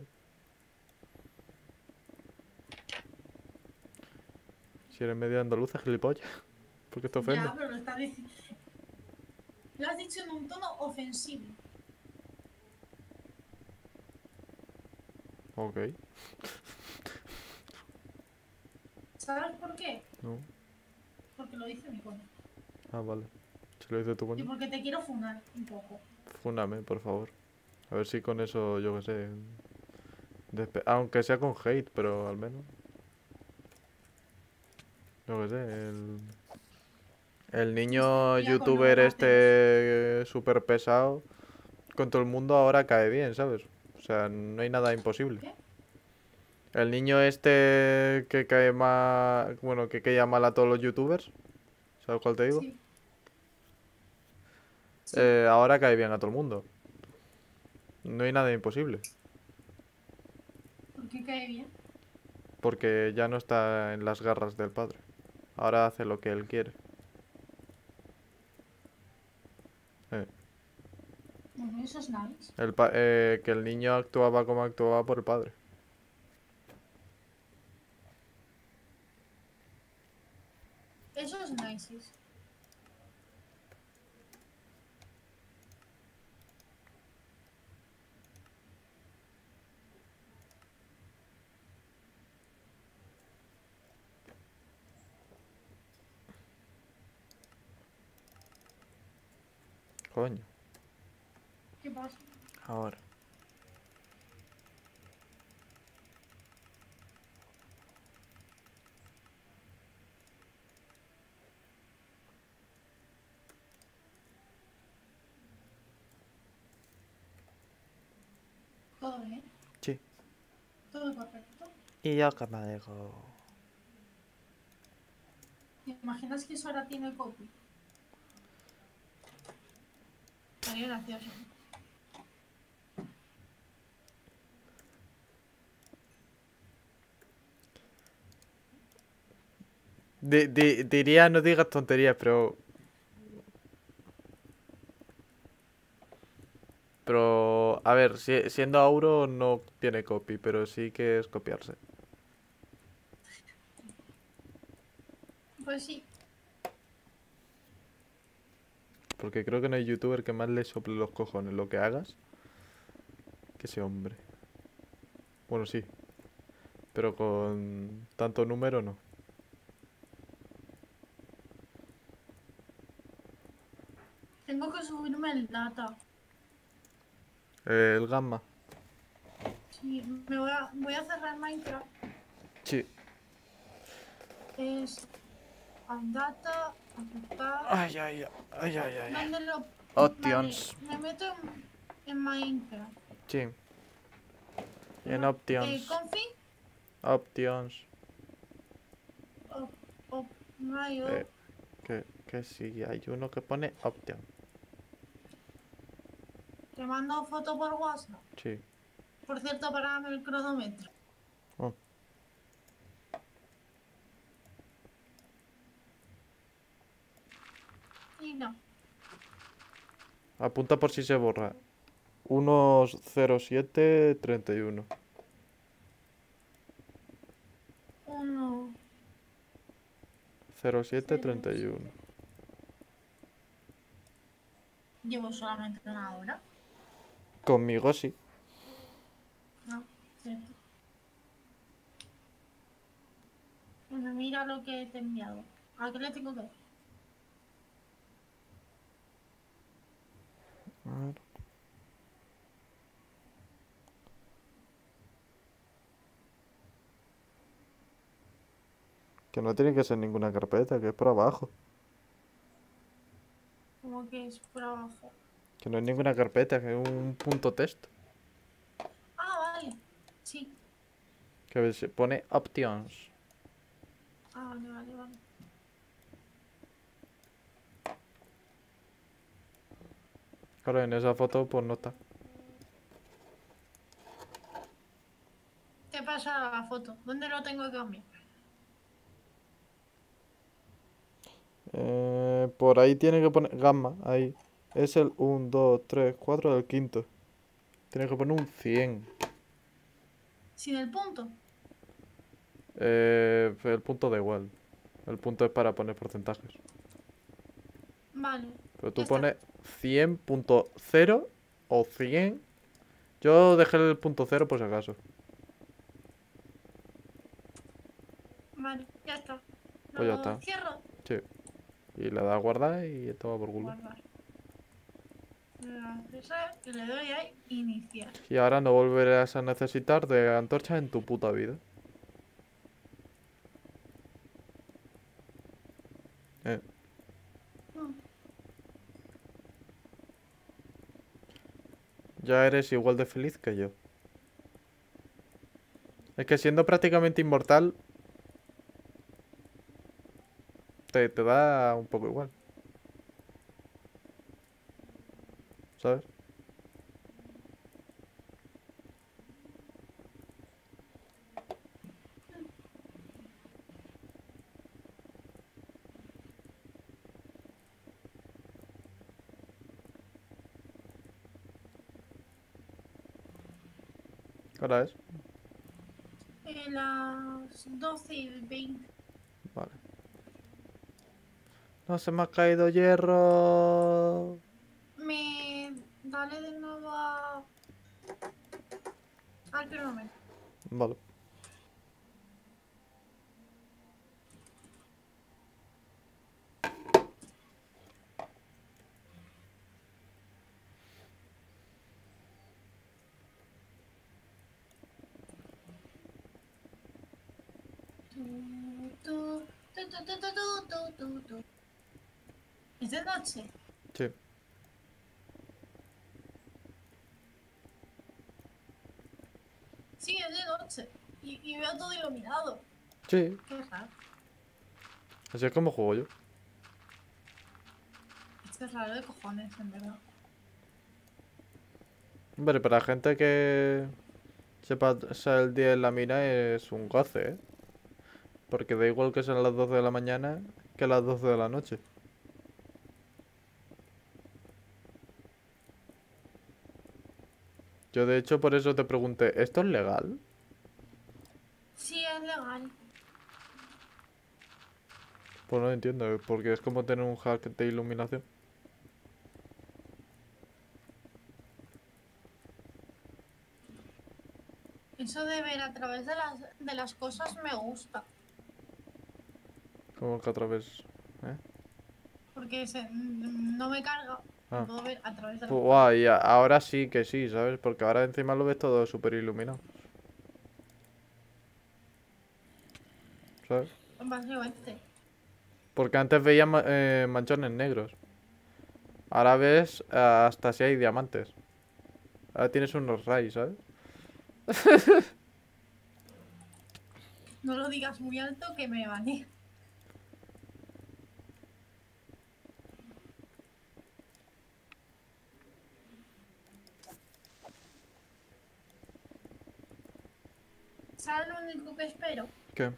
Si eres medio andaluza, gilipollas. ¿Por qué te ofendes? Ya, pero lo estás diciendo. Lo has dicho en un tono ofensivo. Ok. ¿Sabes por qué? No. Porque lo dice mi coño. Ah, vale. Si lo dice tu Y coño. porque te quiero funar un poco. Fúname, por favor. A ver si con eso, yo qué sé... Aunque sea con hate, pero al menos... Yo qué sé, el niño Ya con youtuber ovaciones. este súper pesado, con todo el mundo ahora cae bien, ¿sabes? O sea, no hay nada imposible. ¿Qué? El niño este que cae mal, bueno, que cae mal a todos los youtubers, ¿sabes cuál te digo? Sí. Sí, ahora cae bien a todo el mundo. No hay nada imposible. porque cae bien. Porque ya no está en las garras del padre. Ahora hace lo que él quiere. Eh, Bueno, eso es nice. que el niño actuaba como actuaba por el padre. Eso es nice. Coño. ¿Qué pasa? Ahora. Todo bien. Sí. Todo correcto. Y yo que me digo... ¿Te imaginas que eso ahora tiene copy? Sería gracioso. Diría no digas tonterías, pero... Pero... A ver, siendo Auro no tiene copy, pero sí que es copiarse. Pues sí. Porque creo que no hay youtuber que más le sople los cojones lo que hagas que ese hombre. Bueno, sí. Pero con tanto número no. Tengo que subirme el data. El gamma. Sí, voy a cerrar Minecraft. Sí. Es al data, aceptar. Ay, ay, ay, ay, ay. ¿Dónde lo...? Vale, Options. me meto en Minecraft. Sí. En options. Config, Options. op, op, Mayo. Eh, que sí, hay uno que pone option. Te mando foto por WhatsApp. Sí. Por cierto, para el cronómetro. Oh. Y no. Apunta por si se borra. 10731. 1, 0, 0731. llevo solamente una hora. Conmigo sí. No, cierto. Bueno, mira lo que te he enviado. ¿A qué le tengo que dar? A ver. Que no tiene que ser ninguna carpeta, que es por abajo. Como que es por abajo. Que no es ninguna carpeta, que es un punto texto. Ah, vale. Sí. Que se pone options. Ah, vale, vale, vale. Claro, en esa foto pues no está. ¿Qué pasa la foto? ¿Dónde lo tengo que cambiar? Por ahí tiene que poner gamma, ahí. Es el 1, 2, 3, 4 del quinto. Tiene que poner un 100. Sin el punto. El punto da igual. El punto es para poner porcentajes. Vale. Pero Ya tú está. pones 100.0 o 100. Yo dejé el punto 0 por si acaso. Vale, ya está. Pues ya Lo está. cierro. Sí. Y le das a guardar y esto va por culo. Guardar. Le doy a César y le doy a iniciar. Y ahora no volverás a necesitar de antorchas en tu puta vida. Eh. Mm. Ya eres igual de feliz que yo. Es que siendo prácticamente inmortal, te da un poco igual. ¿sabes? ¿Qué hora es? Las 12:20. Vale. No se me ha caído hierro. Dale de nuevo al cronómetro. Vale. Tu. ¿Es de noche? Sí. Sí, es de noche. Y veo todo iluminado. Sí. Qué raro. Así es como juego yo. Esto es raro de cojones, en verdad. Hombre, para gente que sepa pasar el día en la mina es un goce, ¿eh? Porque da igual que sean las 12 de la mañana que las 12 de la noche. Yo de hecho por eso te pregunté, ¿esto es legal? Sí, es legal. Pues no entiendo, porque es como tener un hack de iluminación. Eso de ver a través de las cosas me gusta. Como que a través... ¿eh? Porque no me carga. Y Ah. puedo ver a través de las Pues cosas. guay, ahora sí que sí, ¿sabes? Porque ahora encima lo ves todo súper iluminado. ¿Sabes? Básicamente. Porque antes veías manchones negros. Ahora ves hasta si hay diamantes. Ahora tienes unos rays, ¿sabes? No lo digas muy alto que me banea. ¿Sabes lo único que espero? ¿Qué?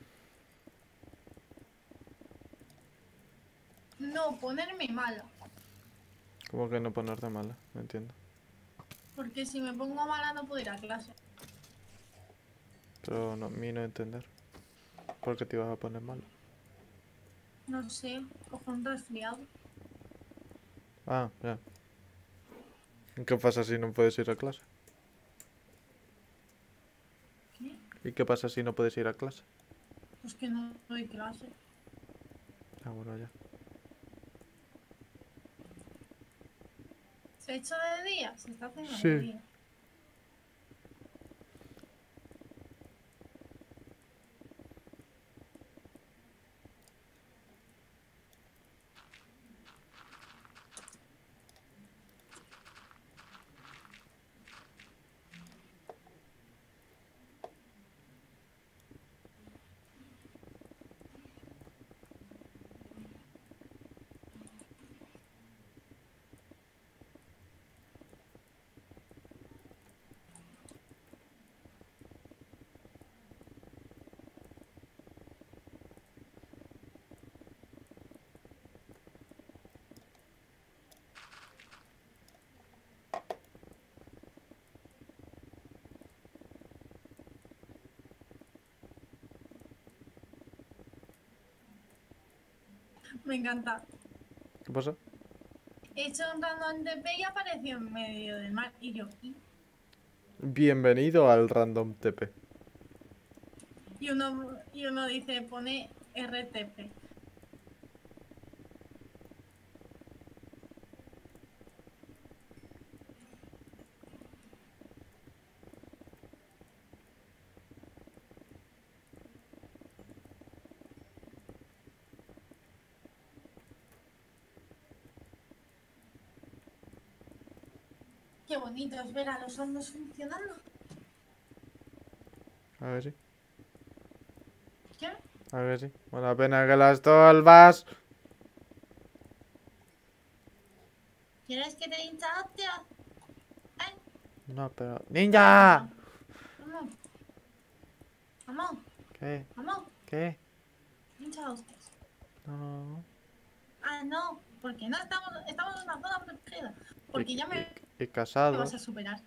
No ponerme mala. ¿Cómo que no ponerte mala? No entiendo. Porque si me pongo mala no puedo ir a clase. Pero no, mí no entender. ¿Por qué te ibas a poner mala? No sé, cojo un resfriado. Ah, ya. ¿Qué pasa si no puedes ir a clase? ¿Qué? ¿Y qué pasa si no puedes ir a clase? Pues que no doy clase. Ah, bueno, ya. ¿Se ha hecho de día? Se está haciendo de Sí. día. Me encanta. ¿Qué pasa? He hecho un random TP y apareció en medio del mar. Y yo, Bienvenido al Random TP. y uno dice, pone RTP. Qué bonito es ver a los hornos funcionando. A ver si. ¿Qué? A ver si. Buena pena que las tolvas. ¿Quieres que te hincha hostia? ¿Eh? No, pero... ¡Ninja! Vamos, vamos, ¿Qué? vamos. ¿Qué? Hincha hostias. No. Ah, no, porque no estamos en una zona protegida. Y, Porque ya me y vas a casados. superar.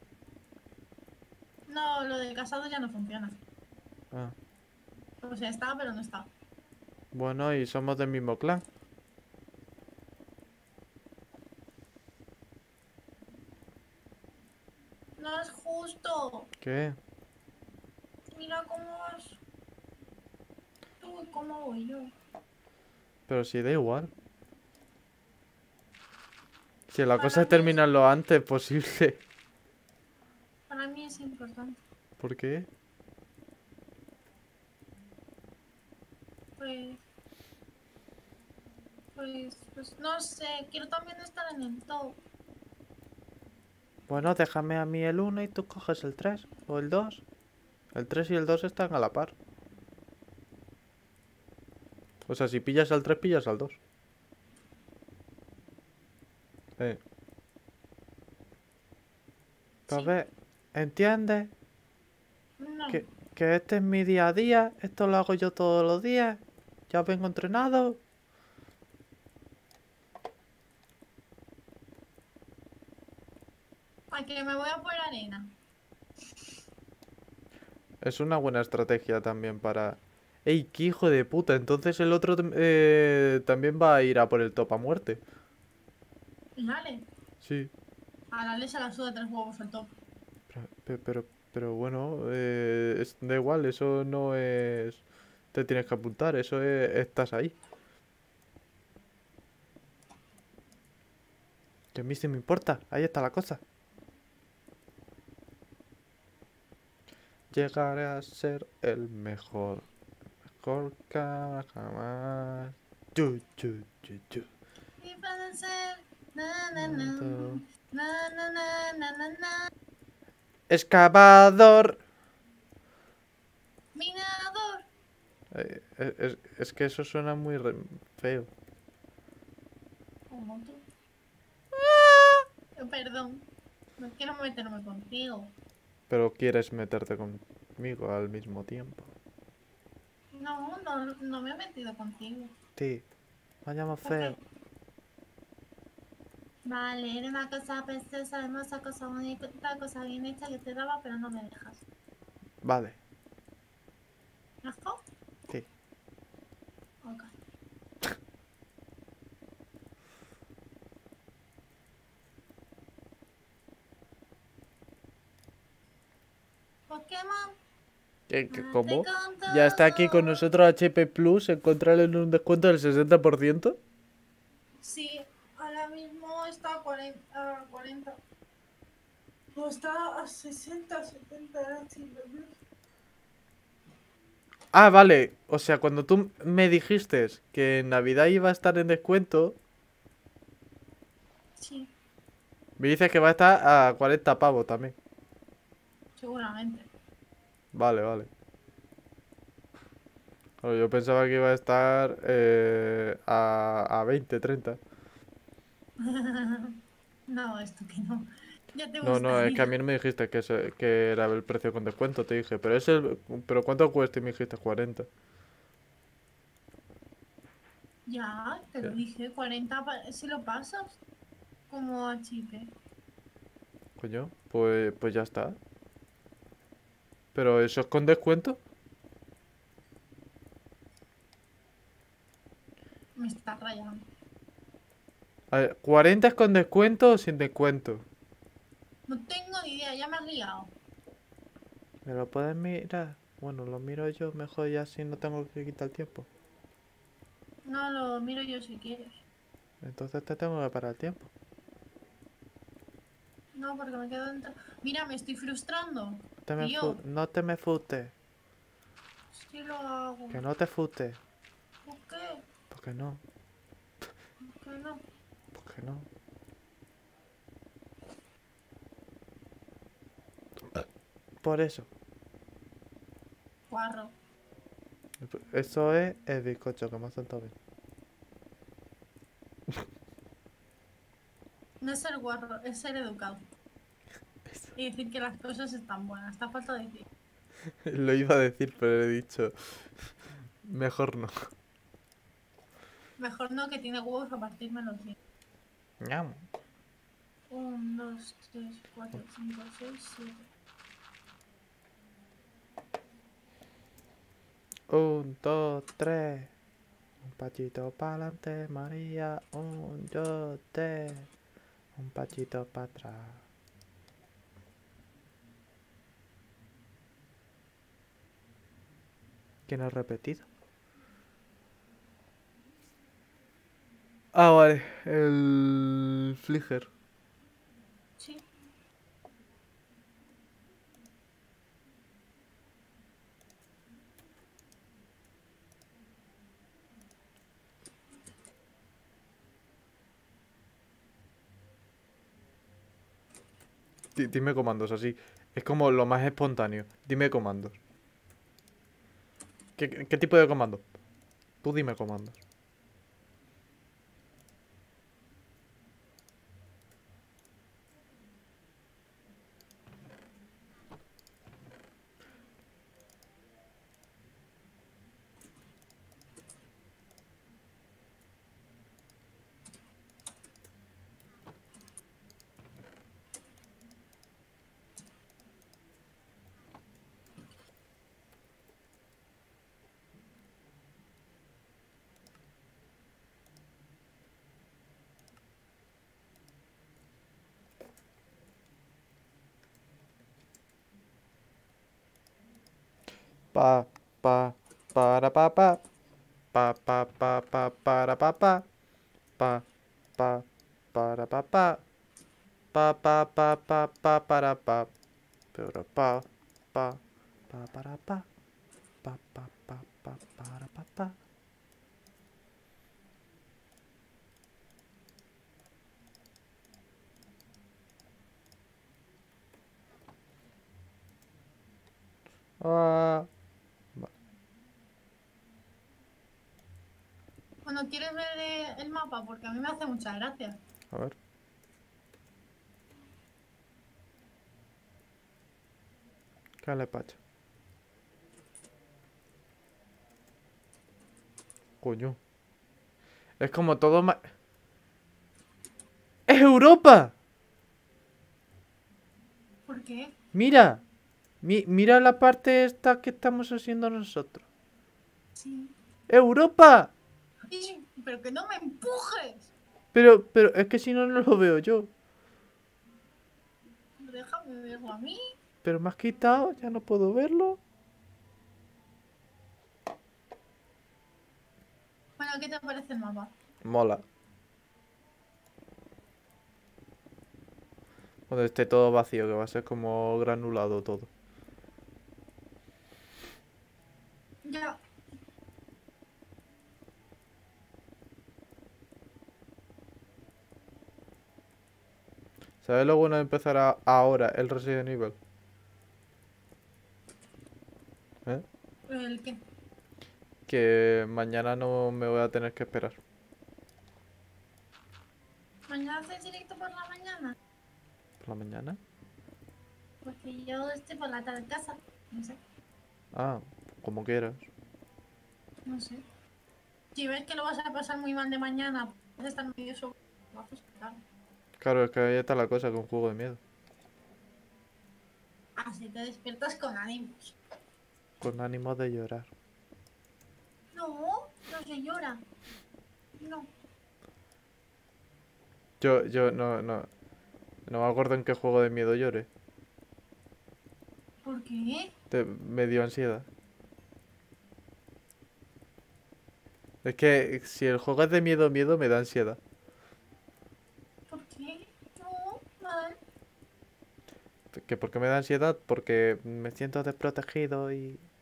No, lo del casado ya no funciona. Ah. O sea, está, pero no está. Bueno, y somos del mismo clan. No es justo. ¿Qué? Mira cómo vas tú y cómo voy yo. Pero si da igual. Si la cosa Para es mí es, terminarlo antes posible. para mí es importante. ¿Por qué? Pues, pues no sé. Quiero también estar en el top. Bueno, déjame a mí el 1 y tú coges el 3 o el 2. El 3 y el 2 están a la par. O sea, si pillas al 3 pillas al 2. Eh. Pues Sí. ve, ¿entiendes? No. Que este es mi día a día. Esto lo hago yo todos los días. Ya vengo entrenado. Ay, que me voy a por arena. Es una buena estrategia también para... ¡Ey, qué hijo de puta! Entonces el otro también va a ir a por el top a muerte. Y dale. Sí. A la se la suda 3 huevos al top. Pero bueno, da igual, eso no es... Te tienes que apuntar, eso es... Estás ahí. Que a mí sí me importa, ahí está la cosa. Llegaré a ser el mejor. Mejor que jamás. Chu. Y puede ser. Na, na, na. Na, na, na, na, na, na. Excavador. Minador. Es que eso suena muy feo. Como tú. Perdón. No quiero meterme contigo. Pero quieres meterte conmigo al mismo tiempo. No me he metido contigo. Sí, vayamos ¿Por feo. qué? Vale, era una cosa preciosa, hermosa, cosa bonita, cosa bien hecha que te daba, pero no me dejas. Vale, ¿Dejo? sí. Ok. Pokémon, ¿Cómo? con Ya está aquí con todo. nosotros HP Plus, encontrarle en un descuento del 60%. Sí, ahora mismo está a 40. O está a 60, 70 sí, Ah, vale. O sea, cuando tú me dijiste que en Navidad iba a estar en descuento, sí, me dices que va a estar a 40 pavos también. seguramente. Vale. Claro, yo pensaba que iba a estar a 20, 30. No, esto que no. Ya te No, es que a gustaría. mí no me dijiste que era el precio con descuento, te dije, pero ¿cuánto cuesta? Y me dijiste 40. Ya, te lo Ya. dije, 40 si lo pasas como a Chipe. Coño, pues ya está. ¿Pero eso es con descuento? Me está rayando. A ver, ¿40 es con descuento o sin descuento? No tengo ni idea, ya me has liado. ¿Me lo puedes mirar? Bueno, lo miro yo mejor y así no tengo que quitar tiempo. No lo miro yo si quieres. Entonces te tengo que parar el tiempo. No, porque me quedo dentro. Mira, me estoy frustrando. No Tío, no te me futes. sí lo hago. Que no te futes. ¿Por qué? ¿Por qué no? ¿Por qué no? ¿Por qué no? Por eso. Guarro. Eso es el bizcocho que me ha sentado bien. No es ser guarro, es ser educado. Y decir que las cosas están buenas. Está falta de decir. Lo iba a decir, pero he dicho, mejor no. Mejor no, que tiene huevos a partirme los dientes. Ñam. 1, 2, 3, 4, 5, 6, 7. Un, dos, tres. Un pachito pa'lante, María. Un, dos, tres. Un pachito para atrás. ¿Quién ha repetido? Ah, vale. El Flicker. Sí. Dime comandos así. Es como lo más espontáneo. Dime comandos. ¿Qué tipo de comando? Tú dime comandos. Pa, pa, para pa pa. Pa, pa, pa, pa, para pa pa. Pa, pa, para pa pa. Pa, pa, pa, pa, pa, para pa. Pero pa, pa, pa, para pa. Pa, pa, pa, pa, para pa pa. Ah, Bueno, ¿quieres ver el mapa? Porque a mí me hace mucha gracia. a ver. ¿Qué le pacha? Coño. Es como todo más... ¡Es Europa! ¿Por qué? Mira. Mira la parte esta que estamos haciendo nosotros. Sí. ¡Europa! ¡Ay! ¡Pero que no me empujes! Pero es que si no, no lo veo yo. Déjame verlo a mí. Pero me has quitado, ya no puedo verlo. Bueno, ¿qué te parece el mapa? Mola. Cuando esté todo vacío, que va a ser como granulado todo. Ya. ¿Sabes lo bueno de empezar ahora el Resident Evil? ¿Eh? ¿El qué? Que mañana no me voy a tener que esperar. ¿Mañana haces directo por la mañana? ¿Por la mañana? Porque yo estoy por la tarde en casa. No sé, Ah, como quieras. no sé. Si ves que lo vas a pasar muy mal de mañana, puedes estar medio sobre. Claro. Claro, es que ahí está la cosa con juego de miedo. Así te despiertas con ánimos. Con ánimo de llorar. No, no se llora. No. Yo no me acuerdo en qué juego de miedo lloré. ¿Por qué? Me dio ansiedad. Es que si el juego es de miedo, miedo me da ansiedad. ¿Por qué? No, mal. ¿Que por qué me da ansiedad? Porque me siento desprotegido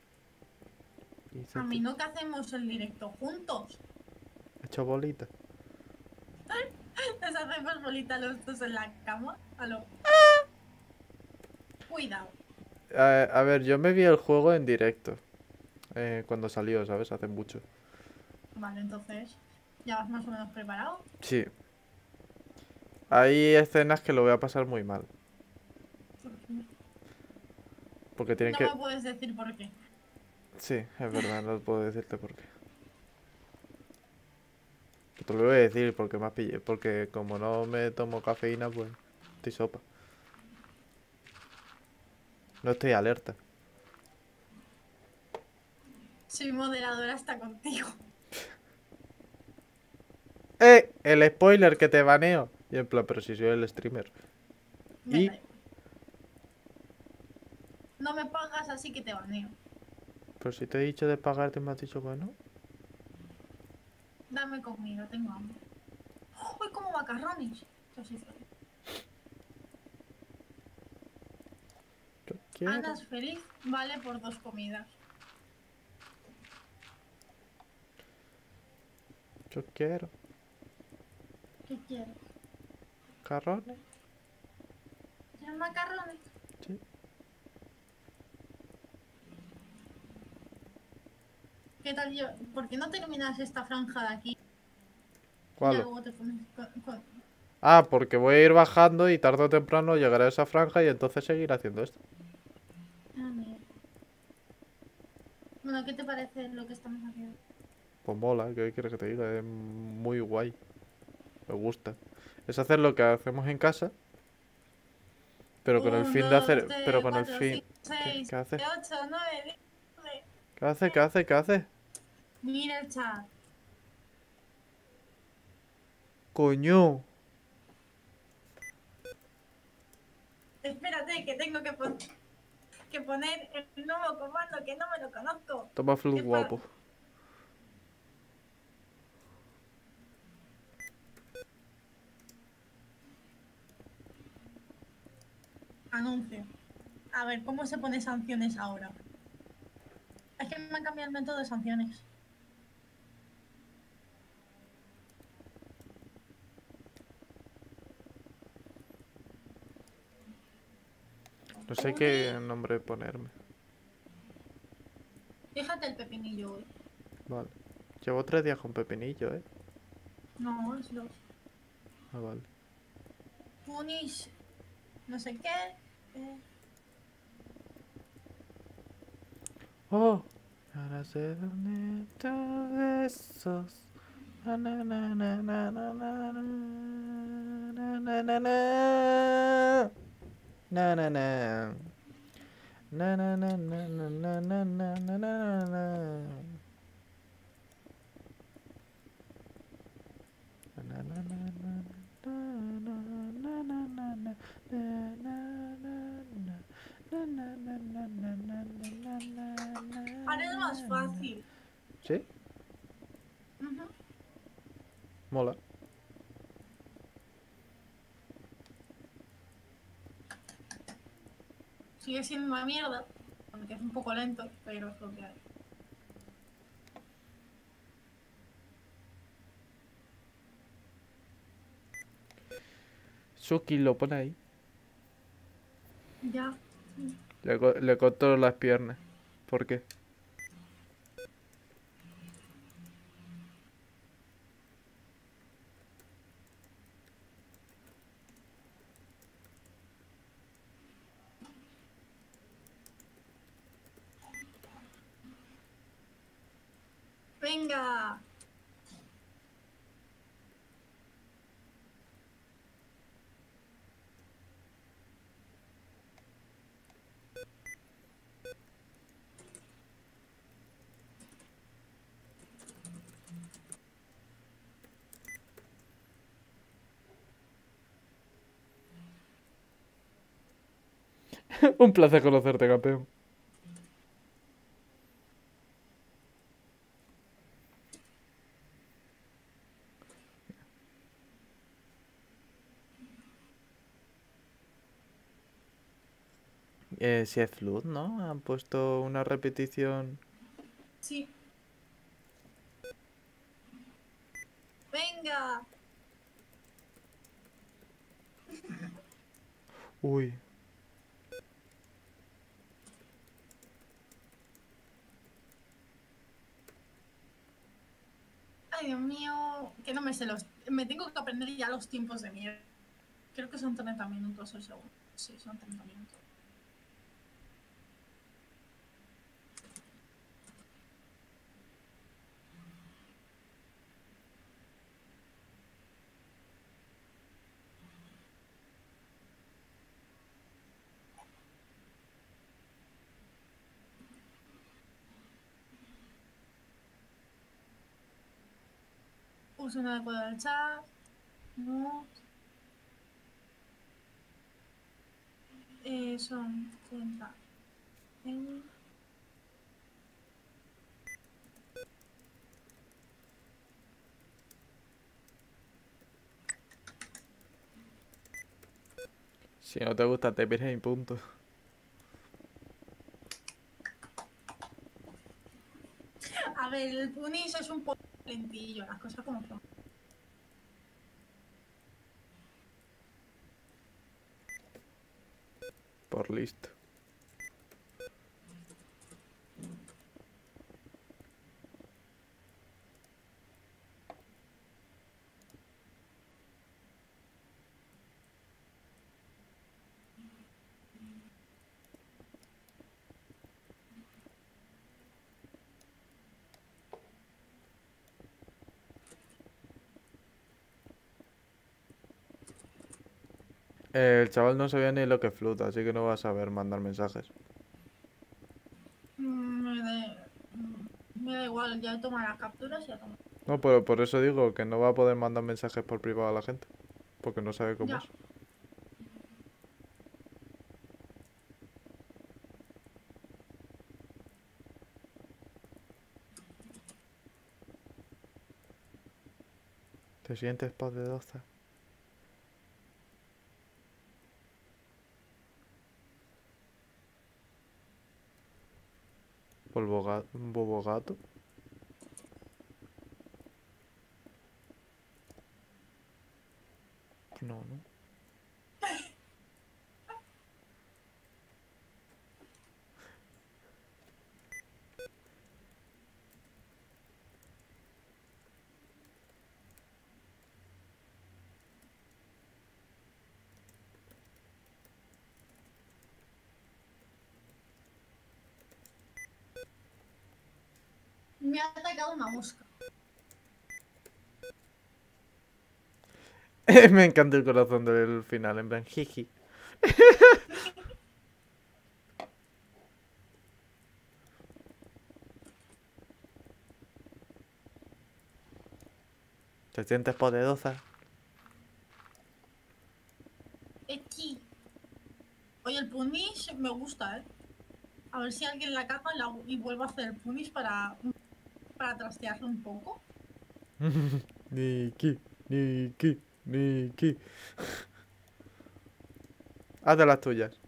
y A mí no que hacemos el directo juntos. hecho bolita. Nos hacemos bolita los dos en la cama. Aló. Cuidado. A ver, yo me vi el juego en directo. Cuando salió, ¿sabes? Hace mucho. Vale, entonces, ¿ya vas más o menos preparado? Sí. Hay escenas que lo voy a pasar muy mal. ¿Por qué? Porque tienen No que... me puedes decir por qué. Sí, es verdad, no puedo decirte por qué. Te lo voy a decir porque más pillé. Porque como no me tomo cafeína, pues estoy sopa. No estoy alerta. Soy moderadora hasta contigo. ¡Eh! El spoiler que te baneo. Y en plan, pero si soy el streamer. Me Y... da igual. No me pagas, así que te baneo. Pero si te he dicho de pagarte, me has dicho que no. Dame comida, tengo hambre. Uy, como macarrones. Yo soy feliz. Yo quiero. Andas feliz, vale por 2 comidas. Yo quiero. ¿Qué quieres? Carrones. ¿Quieres macarrones? Sí. ¿Qué tal yo? ¿Por qué no terminas esta franja de aquí? Y ya ¿Cuál? luego te pones Ah, porque voy a ir bajando y tarde o temprano llegaré a esa franja y entonces seguir haciendo esto. Ah, mira. Bueno, ¿qué te parece lo que estamos haciendo? Pues mola, ¿qué quieres que te diga? Es muy guay. Me gusta. Es hacer lo que hacemos en casa, pero con el 1, fin de 2, hacer... Pero 3, con el 4, fin... 5, ¿Qué, 6, qué hace? 7, 8, 9, 10. ¿Qué hace? ¿Qué hace? ¿Qué hace? Mira el chat. ¡Coño! Espérate, que tengo que poner el nuevo comando que no me lo conozco. Toma flu Es para guapo. anuncio. A ver, ¿cómo se pone sanciones ahora? Es que me han cambiado el método de sanciones. No sé Uy, qué nombre ponerme. fíjate el pepinillo hoy. Vale. Llevo 3 días con pepinillo, ¿eh? No, es los Ah, vale. punish, no sé qué. eh, ¡Oh! Ahora sé dónde todos esos... Na, na, na, na, na, na, na, na, na, na, na. Na, na, na. Na, na, na, na, na, na, na, na, na, na, na. Na, na, na, na, na, na, na, na, na, na, na, na, na. Na, na, na, na, na, na, na, na, na, Ahora es más na. fácil. ¿Sí? Ujú. Mola. Sigue siendo una mierda, porque es un poco lento, pero es lo que hay. Suki lo pone ahí. Ya. Sí. Le corto las piernas. ¿Por qué? Venga. Un placer conocerte, campeón. Si es Flood, ¿no? Han puesto una repetición. Sí. Venga. Uy. Ay, Dios mío. Que no me sé los. Me tengo que aprender ya los tiempos de mierda. Creo que son 30 minutos el segundo. Sí, son 30 minutos. Uso inadecuado del chat. No. Son 30. Si no te gusta, te pierdes y punto. A ver, el punis es un poco lentillo, las cosas como son. Por listo. El chaval no sabía ni lo que es fluta, así que no va a saber mandar mensajes. Me da igual, ya he tomado las capturas y ya tomo. No, pero por eso digo que no va a poder mandar mensajes por privado a la gente. Porque no sabe cómo Ya. es. ¿Te sientes paz de 12? ¿Bobo gato? No, no. Me ha atacado una mosca. Me encanta el corazón del final, en plan, jiji. ¿Te sientes poderosa? Aquí. Oye, el punish me gusta, ¿eh? A ver si alguien la caga y vuelve a hacer el punish para trastearlo un poco. Niki, Niki, Niki. Haz de las tuyas.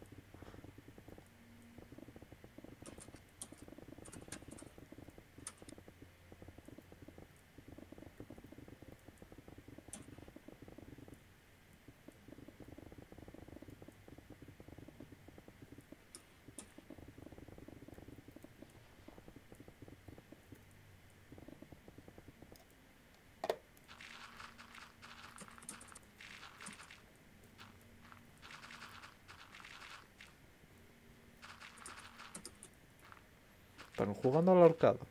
Están jugando al ahorcado.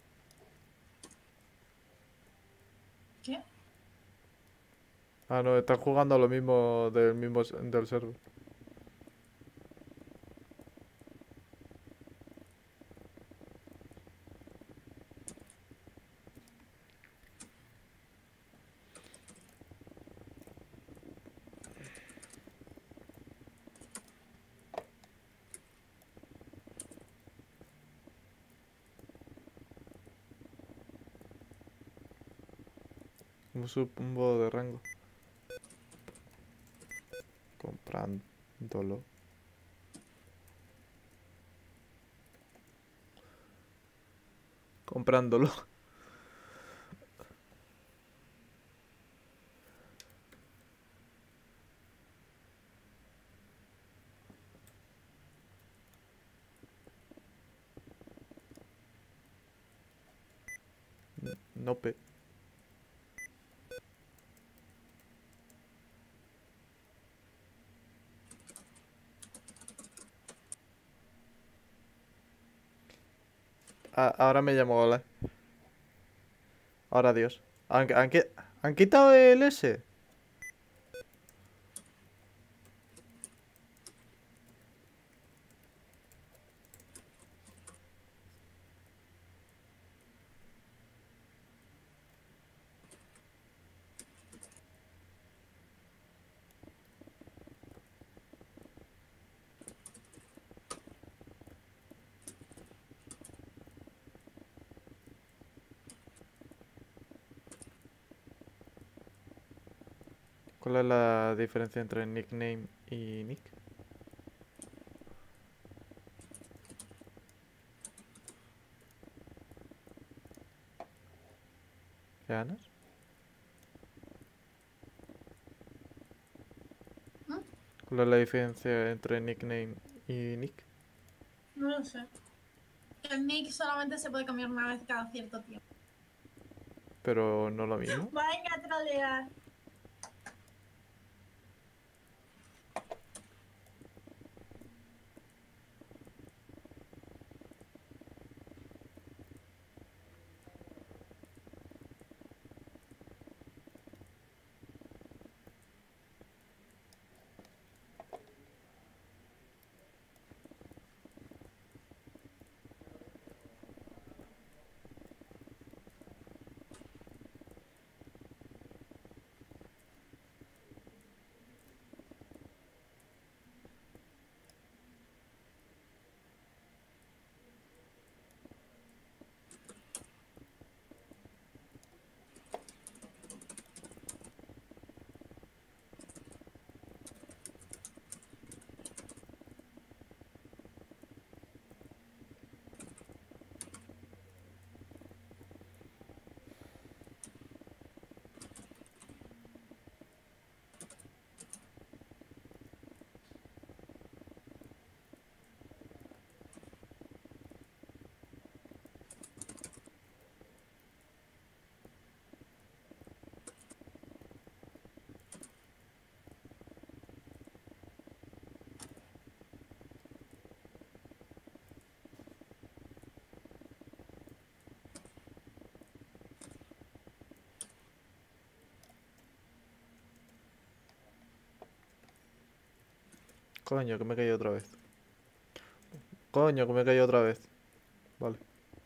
¿Qué? Ah, no, están jugando a lo mismo del server. Un bodo de rango. Comprándolo. Comprándolo. Nope. Ahora me llamo Ola. Ahora Dios. ¿Han quitado el S? ¿Cuál es la diferencia entre nickname y nick? ¿Qué ganas? ¿Mm? ¿Cuál es la diferencia entre nickname y nick? No lo sé. El nick solamente se puede cambiar una vez cada cierto tiempo. Pero no lo mismo. Venga a trolear. Coño, que me he caído otra vez. Coño, que me he caído otra vez. Vale.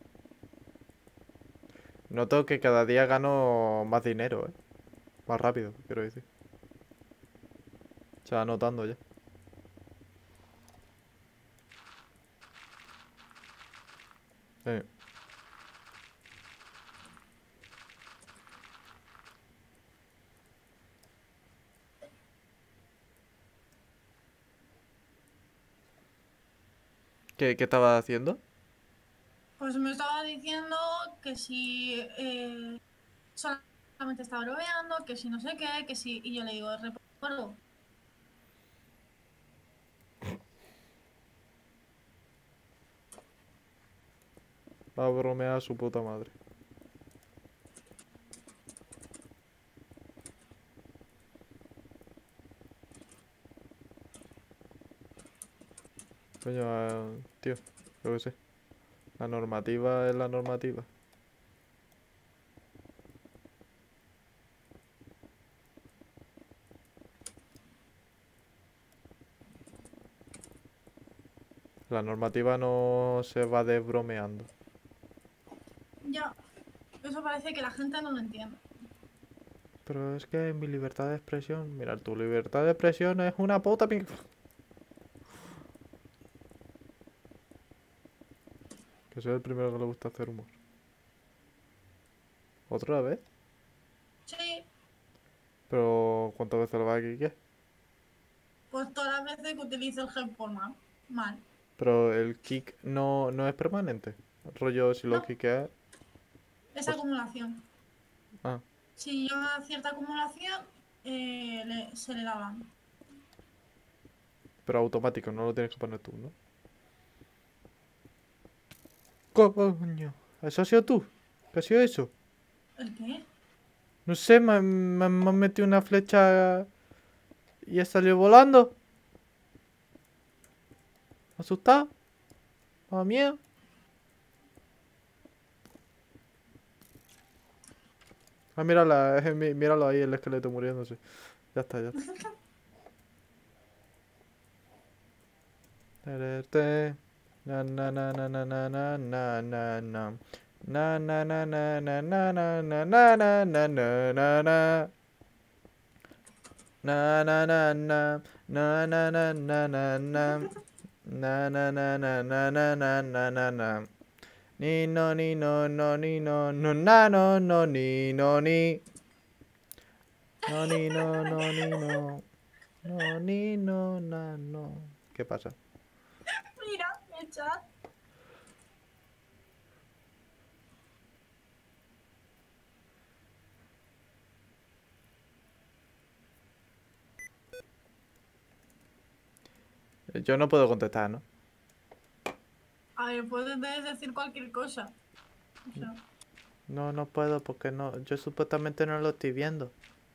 Noto que cada día gano más dinero, ¿eh? Más rápido, quiero decir. Se va notando ya. Eh, ¿Qué estabas haciendo? Pues me estaba diciendo que si solamente estaba bromeando, que si no sé qué, que si. Y yo le digo, recuerdo. Va a bromear a su puta madre. Coño, tío, yo qué sé. La normativa es la normativa. La normativa no se va desbromeando. Ya, eso parece que la gente no lo entiende. Pero es que mi libertad de expresión... Mira, tu libertad de expresión es una puta... Que soy el primero que le gusta hacer humor. ¿Otra vez? Sí, Pero... ¿cuántas veces lo va a quiquear? pues todas las veces que utilizo el gel por mal. Pero el kick no es permanente. Rollo, si lo No, kickeas... es Pues... acumulación. Ah, Si llega a cierta acumulación, se le da ban. pero automático, no lo tienes que poner tú, ¿no? Coño, ¿eso has sido tú? ¿Qué ha sido eso? ¿El qué? No sé, me han metido una flecha y ha salido volando. ¿Asustado? ¿Me da miedo? Ah, mírala, míralo ahí, el esqueleto muriéndose. Ya está, ya está. Tererte. Na na na na na na na na na na. Na na na na na na na na na na na na na na. Na na na na na na na na na na. Na na na na na na na na na na. Ni no ni no no ni no no na no no ni no ni. No ni no no ni no. No ni no na no. ¿Qué pasa? Mira, el chat. Yo no puedo contestar, ¿no? A ver, puedes decir cualquier cosa. O sea, No, no puedo porque no. Yo supuestamente no lo estoy viendo.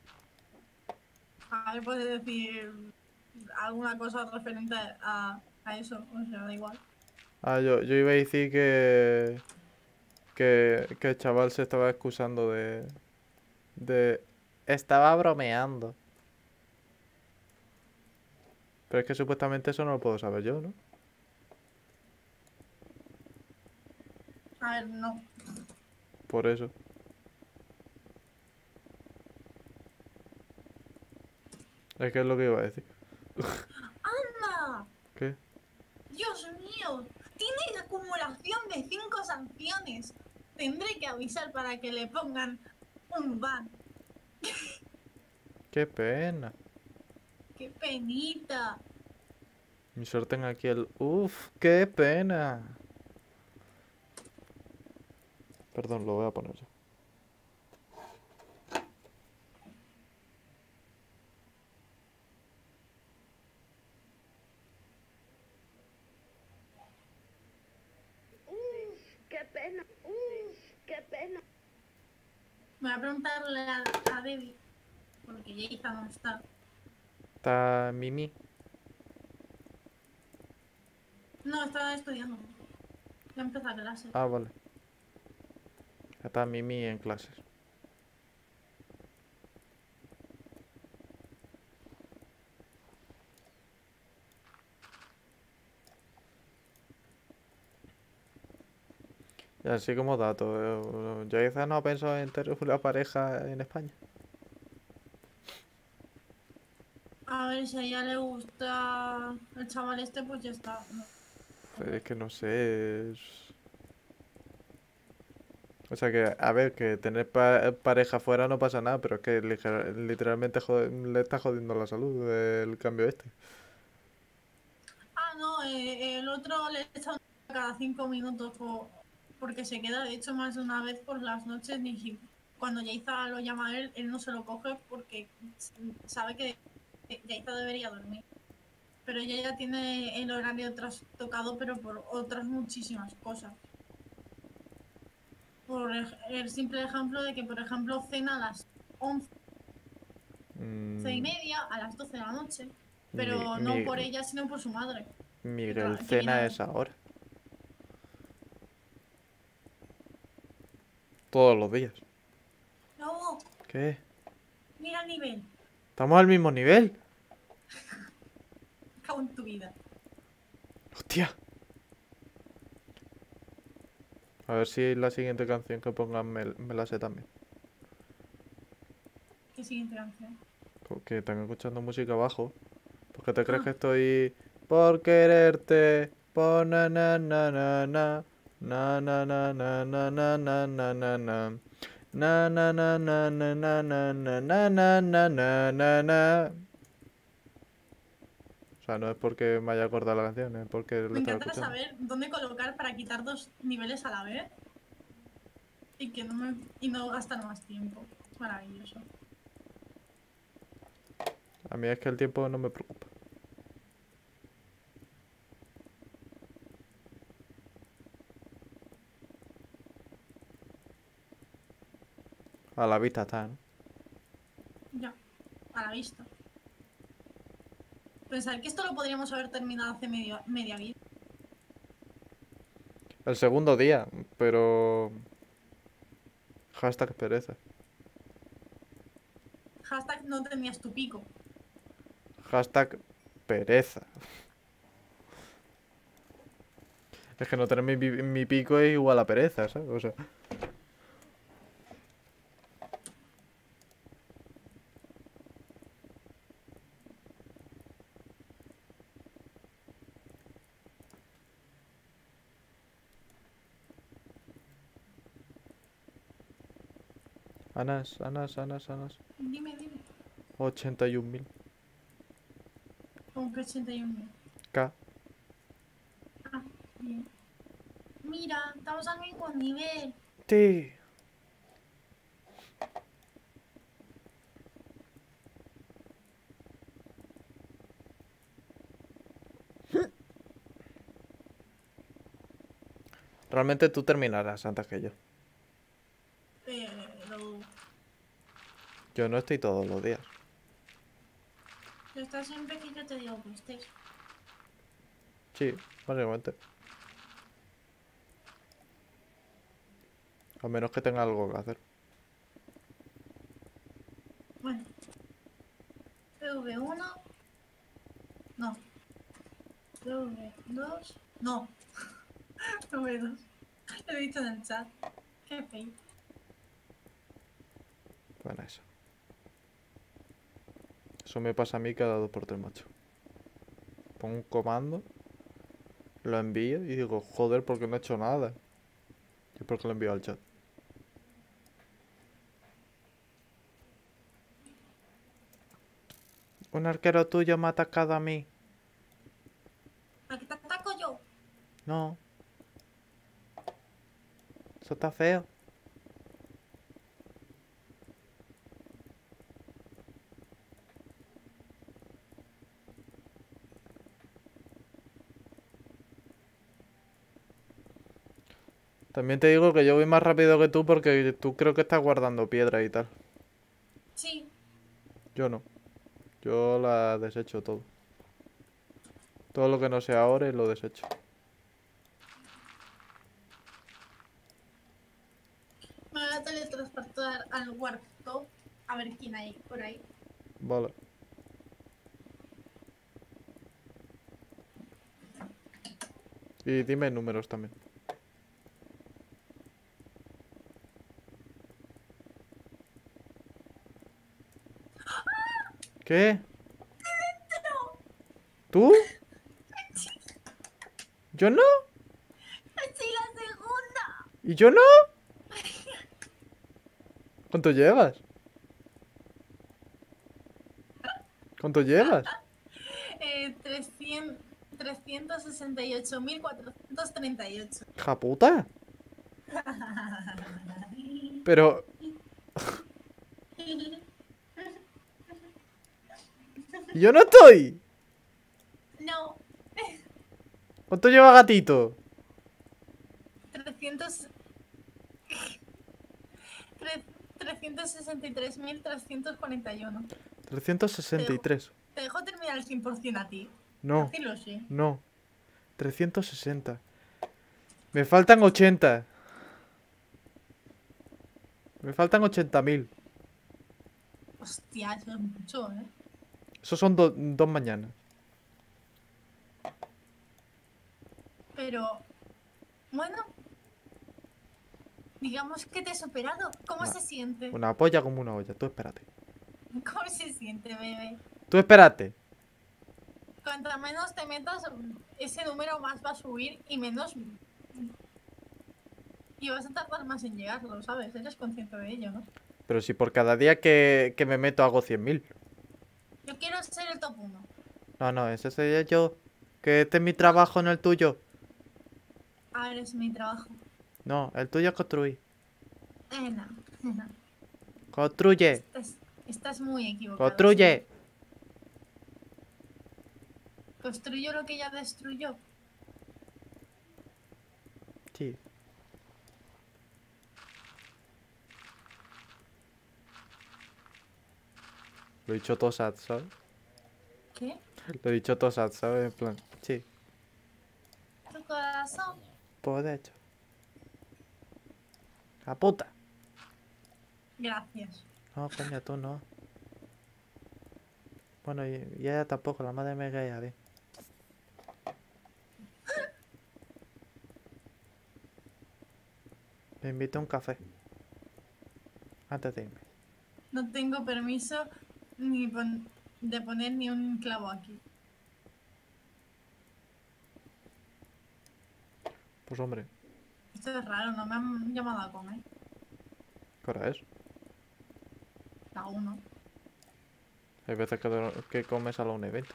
a ver, puedes decir alguna cosa referente a eso. O sea, da igual. Ah, yo iba a decir que el chaval se estaba excusando de... Estaba bromeando. Pero es que supuestamente eso no lo puedo saber yo, ¿no? A ver, no. Por eso. Es que es lo que iba a decir. ¡Anda! ¿Qué? ¡Dios mío! Tiene acumulación de 5 sanciones. Tendré que avisar para que le pongan un ban. Qué pena. ¡Qué penita! Mi sorteo aquí el... Uf, qué pena. Perdón, lo voy a poner yo. Qué pena, qué pena. Me voy a preguntarle a Debbie, porque Yeisa no está. Está Mimi. No, estaba estudiando. Ya empezó la clase. Ah, vale. Está Mimi en clases. Y así como dato, Yaiza no ha pensado en tener una pareja en España. A ver, si a ella le gusta el chaval este, pues ya está. No. Es que no sé. O sea que, a ver, que tener pareja fuera no pasa nada, pero es que literalmente le está jodiendo la salud el cambio este. Ah, no, el otro le echa cada 5 minutos porque se queda, de hecho, más de una vez por las noches. Cuando Yaiza lo llama a él, él no se lo coge porque sabe que Yaiza debería dormir. Pero ella ya tiene el horario trastocado, pero por otras muchísimas cosas. Por el simple ejemplo de que, por ejemplo, cena a las 11 y Mm, media, a las 12 de la noche. Mi- Pero no Mi- por ella, sino por su madre. Miguel Que cena viene a a ver. esa hora. Todos los días. No, ¿Qué? mira el nivel. ¿Estamos al mismo nivel? Cago en tu vida. ¡Hostia! A ver si la siguiente canción que pongan me la sé también. ¿Qué siguiente canción? Que están escuchando música abajo. Porque te crees Ah, que estoy por quererte. Por na na na na na. Na na na na na na na na na na. Na na na na na na na na na na na na na na. O sea, no es porque me haya acordado la canción, es porque lo me estaba encanta escuchando. saber dónde colocar para quitar 2 niveles a la vez y que no gastar más tiempo. Maravilloso. A mí es que el tiempo no me preocupa. A la vista está, ¿no? Ya, a la vista. Pensar que esto lo podríamos haber terminado hace media vida. El segundo día, pero... Hashtag pereza. Hashtag no tenías tu pico. Hashtag pereza. Es que no tener mi pico es igual a pereza, ¿sabes? O sea, Anas. Dime, dime. 81.000. Como que 81.000. K. Ah, bien. Mira, estamos al mismo nivel. Sí. Realmente tú terminarás antes que yo. Pero Yo no estoy todos los días. está siempre que yo te digo que estés. Sí, básicamente. A menos que tenga algo que hacer. Bueno. V1. No. V2. No. V2. Lo he dicho en el chat. Qué feo. Bueno, eso. Eso me pasa a mí cada 2x3, macho. Pongo un comando, lo envío y digo, joder, porque no he hecho nada. Y porque lo envío al chat. Un arquero tuyo me ha atacado a mí. ¿A qué te ataco yo? No. Eso está feo. También te digo que yo voy más rápido que tú porque tú creo que estás guardando piedra y tal. Sí. Yo no. Yo la desecho todo. Todo lo que no sea ahora lo desecho. Me voy a teletransportar al Warp Top. A ver quién hay por ahí. Vale. Y dime números también. ¿Qué? ¿Tú? ¿Yo no? ¡Soy la segunda! ¿Y yo no? ¿Cuánto llevas? ¿Cuánto llevas? 368.438. ¡Hija puta! Pero... ¿y yo no estoy? No, ¿Cuánto lleva gatito? 300... 363.341. 363. Te dejo terminar el 100% a ti. No, Así lo sé. no. 360. Me faltan 80. Me faltan 80.000. Hostia, eso es mucho, ¿eh? Esos son dos mañanas. Pero, bueno, digamos que te he superado. ¿Cómo Nah. se siente? Una polla como una olla. Tú espérate. ¿Cómo se siente, bebé? Tú espérate. Cuanto menos te metas, ese número más va a subir y menos... Y vas a tardar más en llegarlo, ¿sabes? Eres consciente de ello, ¿no? Pero si por cada día que me meto hago 100.000. Yo quiero ser el top 1. No, ese sería yo. Que este es mi trabajo, no el tuyo. A ver, es mi trabajo. No, el tuyo es construir. No, no. Construye. Estás muy equivocado. Construye. Sí. Construyo lo que ya destruyó. Sí. Lo he dicho todo sad, ¿sabes? ¿Qué? Lo he dicho todo sad, ¿sabes? En plan, sí. Tu corazón. Pues de hecho. La puta. Gracias. No, coño, tú no. Bueno, y ella tampoco, la madre me caía bien. Me invitó a un café. Antes de irme. No tengo permiso de poner ni un clavo aquí. Pues hombre, Esto es raro, no me han llamado a comer. ¿qué hora es? La uno. Hay veces que comes a la 1:20.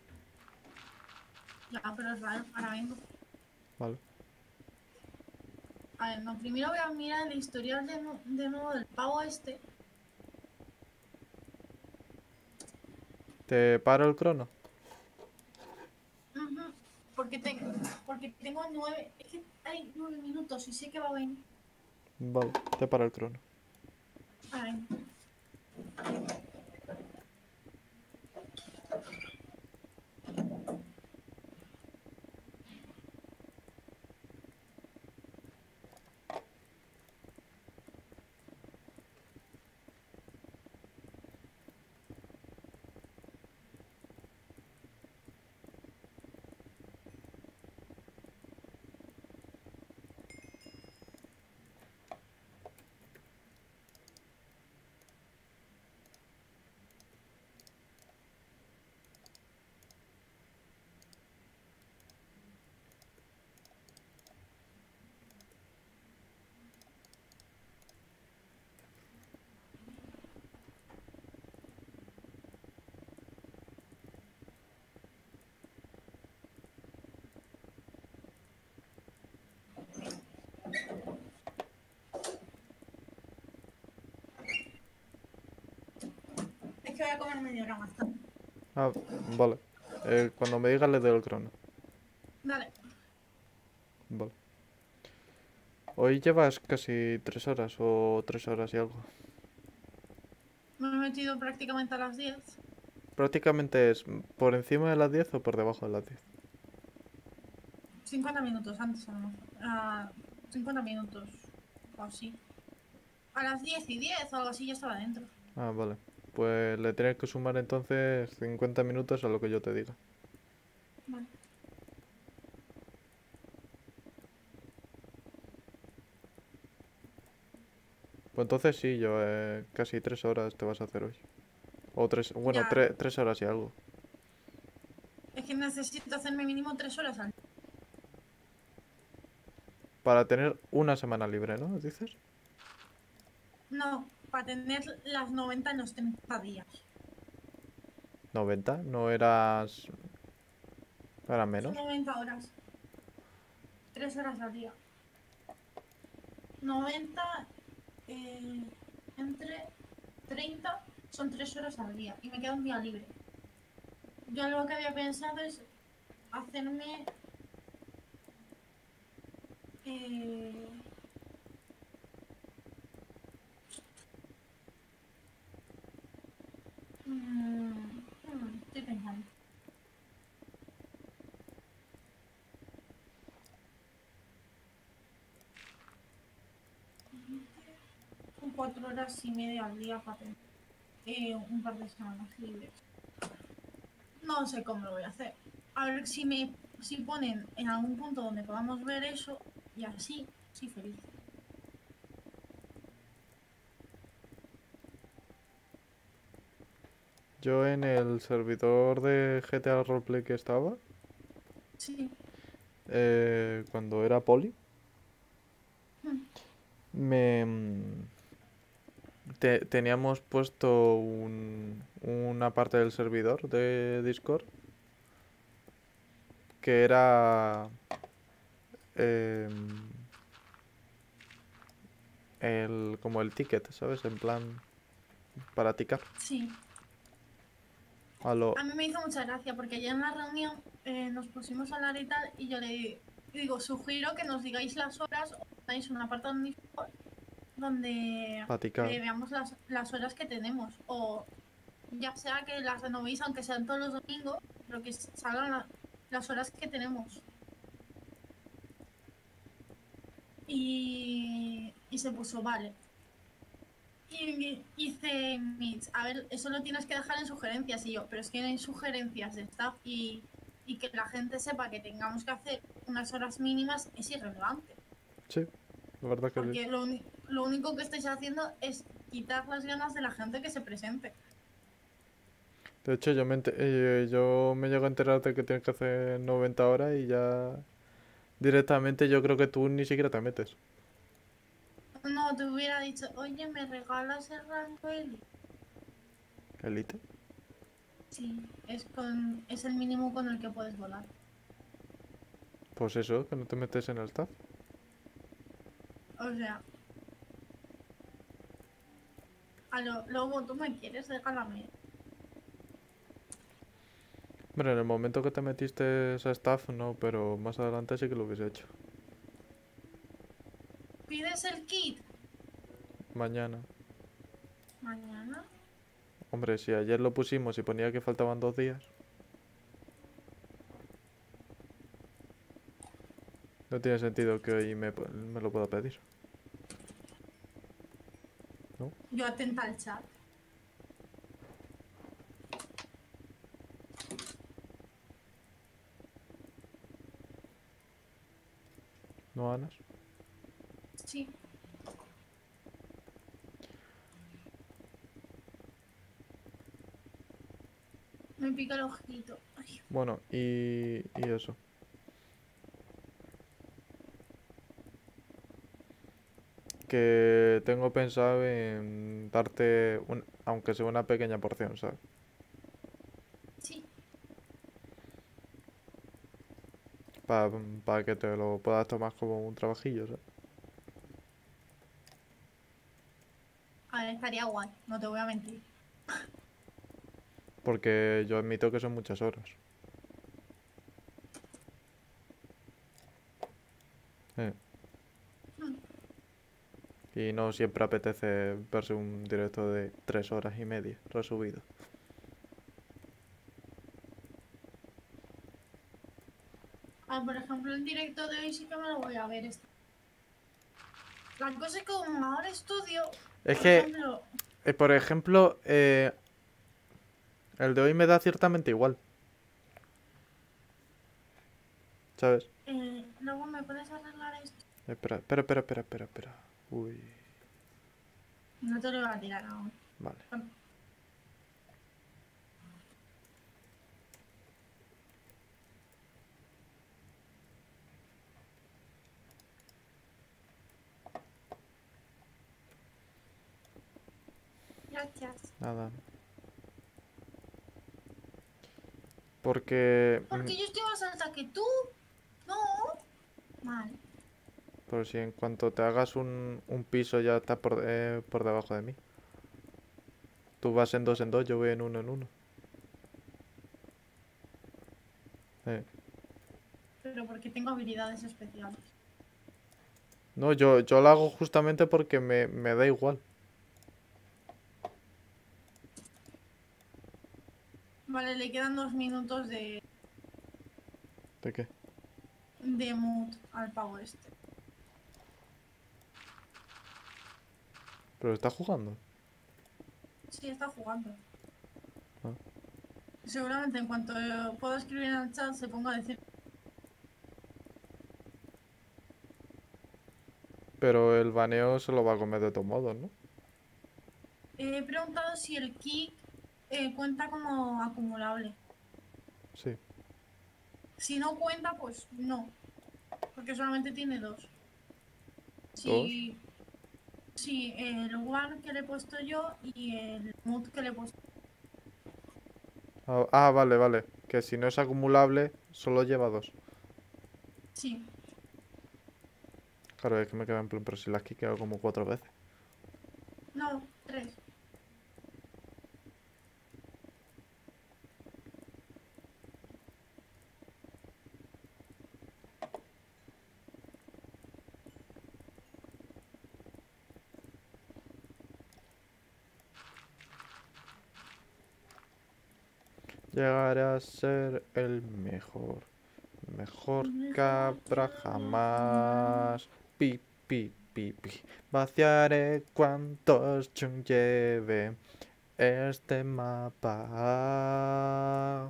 Ya, pero es raro. Ahora vengo. Vale. A ver, no, primero voy a mirar el historial de nuevo del pavo este. ¿Te paro el crono? Ujú, Porque, porque tengo 9. Es que hay 9 minutos y sé que va a venir. Vale, te paro el crono. A ver. Es que voy a comer media hora más tarde. Ah, vale. Cuando me digas le doy el crono. Dale. Vale. Hoy llevas casi 3 horas o 3 horas y algo. Me he metido prácticamente a las 10. Prácticamente es por encima de las 10 o por debajo de las 10. 50 minutos antes a lo mejor. 50 minutos. O así. A las 10:10 o algo así ya estaba dentro. Ah, vale. Pues le tienes que sumar entonces 50 minutos a lo que yo te diga. Vale. Pues entonces sí, yo casi 3 horas te vas a hacer hoy. O tres, bueno, Ya. 3 horas y algo. Es que necesito hacerme mínimo 3 horas al día. Para tener una semana libre, ¿no? ¿Dices? No, para tener las 90 en los 30 días. 90, ¿no eras... ¿Era Son menos? 90 horas. 3 horas al día. 90 entre 30 son 3 horas al día. Y me queda un día libre. Yo lo que había pensado es hacerme... eh, estoy pensando. Son 4 horas y media al día para tener un par de semanas libres. No sé cómo lo voy a hacer. A ver si ponen en algún punto donde podamos ver eso y así, sí, feliz. Yo en el servidor de GTA Roleplay que estaba, Sí. cuando era poli, Mm, me... teníamos puesto una parte del servidor de Discord que era em, como el ticket, ¿sabes? En plan, para ticar. Sí. A lo... A mí me hizo mucha gracia porque ayer en la reunión nos pusimos a hablar y tal y yo le digo, sugiero que nos digáis las horas o dais una parte en Discord donde Para ticar. veamos las horas que tenemos o ya sea que las renovéis aunque sean todos los domingos, pero que salgan las horas que tenemos. Y se puso vale. Y dice Mitch, a ver, eso lo tienes que dejar en sugerencias. Y yo, pero es que no hay sugerencias de staff y que la gente sepa que tengamos que hacer unas horas mínimas es irrelevante. Sí, la verdad que sí. Porque lo único que estáis haciendo es quitar las ganas de la gente que se presente. De hecho, yo me llego a enterar de que tienes que hacer 90 horas y ya directamente yo creo que tú ni siquiera te metes. No, te hubiera dicho, oye, ¿me regalas el rango Eli? Elite. Sí, es el mínimo con el que puedes volar. Pues eso, que no te metes en el staff. O sea, luego tú me quieres, regálame. Bueno, en el momento que te metiste a staff no, pero más adelante sí que lo hubiese hecho. ¿Pides el kit? Mañana. Mañana. Hombre, si ayer lo pusimos y ponía que faltaban 2 días. No tiene sentido que hoy me lo pueda pedir. Yo atenta al chat. ¿No, Anas? Sí. Me pica el ojito. Ay, Bueno, y eso. Que tengo pensado en darte, aunque sea una pequeña porción, ¿sabes? sí. Para que te lo puedas tomar como un trabajillo, ¿sabes? A ver, estaría guay, no te voy a mentir. Porque yo admito que son muchas horas. Eh, Mm. Y no siempre apetece verse un directo de 3 horas y media resubido. Ah, por ejemplo, el directo de hoy sí que me lo voy a ver. La cosa es que como ahora estudio, Es por que, ejemplo, por ejemplo, el de hoy me da ciertamente igual, ¿sabes? luego me puedes arreglar esto. Espera. Uy, No te lo voy a tirar aún. vale. Gracias. Nada. Porque... Porque yo estoy más alta que tú. No. Mal. Pero si en cuanto te hagas un piso ya estás por debajo de mí. Tú vas en dos, yo voy en uno. Eh, Pero porque tengo habilidades especiales. No, yo lo hago justamente porque me da igual. Vale, le quedan 2 minutos ¿De qué? de mood al pavo este. Pero está jugando. Sí, está jugando. Ah. Seguramente en cuanto pueda escribir en el chat se ponga a decir. Pero el baneo se lo va a comer de todos modos, ¿no? He preguntado si el kick cuenta como acumulable. Sí. Si no cuenta, pues no. Porque solamente tiene 2. ¿Dos? Si, si el one que le he puesto yo y el mood que le he puesto. Vale. Que si no es acumulable, solo lleva 2. Sí. Claro, es que me queda en plan, pero si las he quedado como 4 veces. No, 3. Llegaré a ser el mejor. Mejor que habrá jamás. Pi, pi, pipi. Vaciaré cuantos chung lleve este mapa.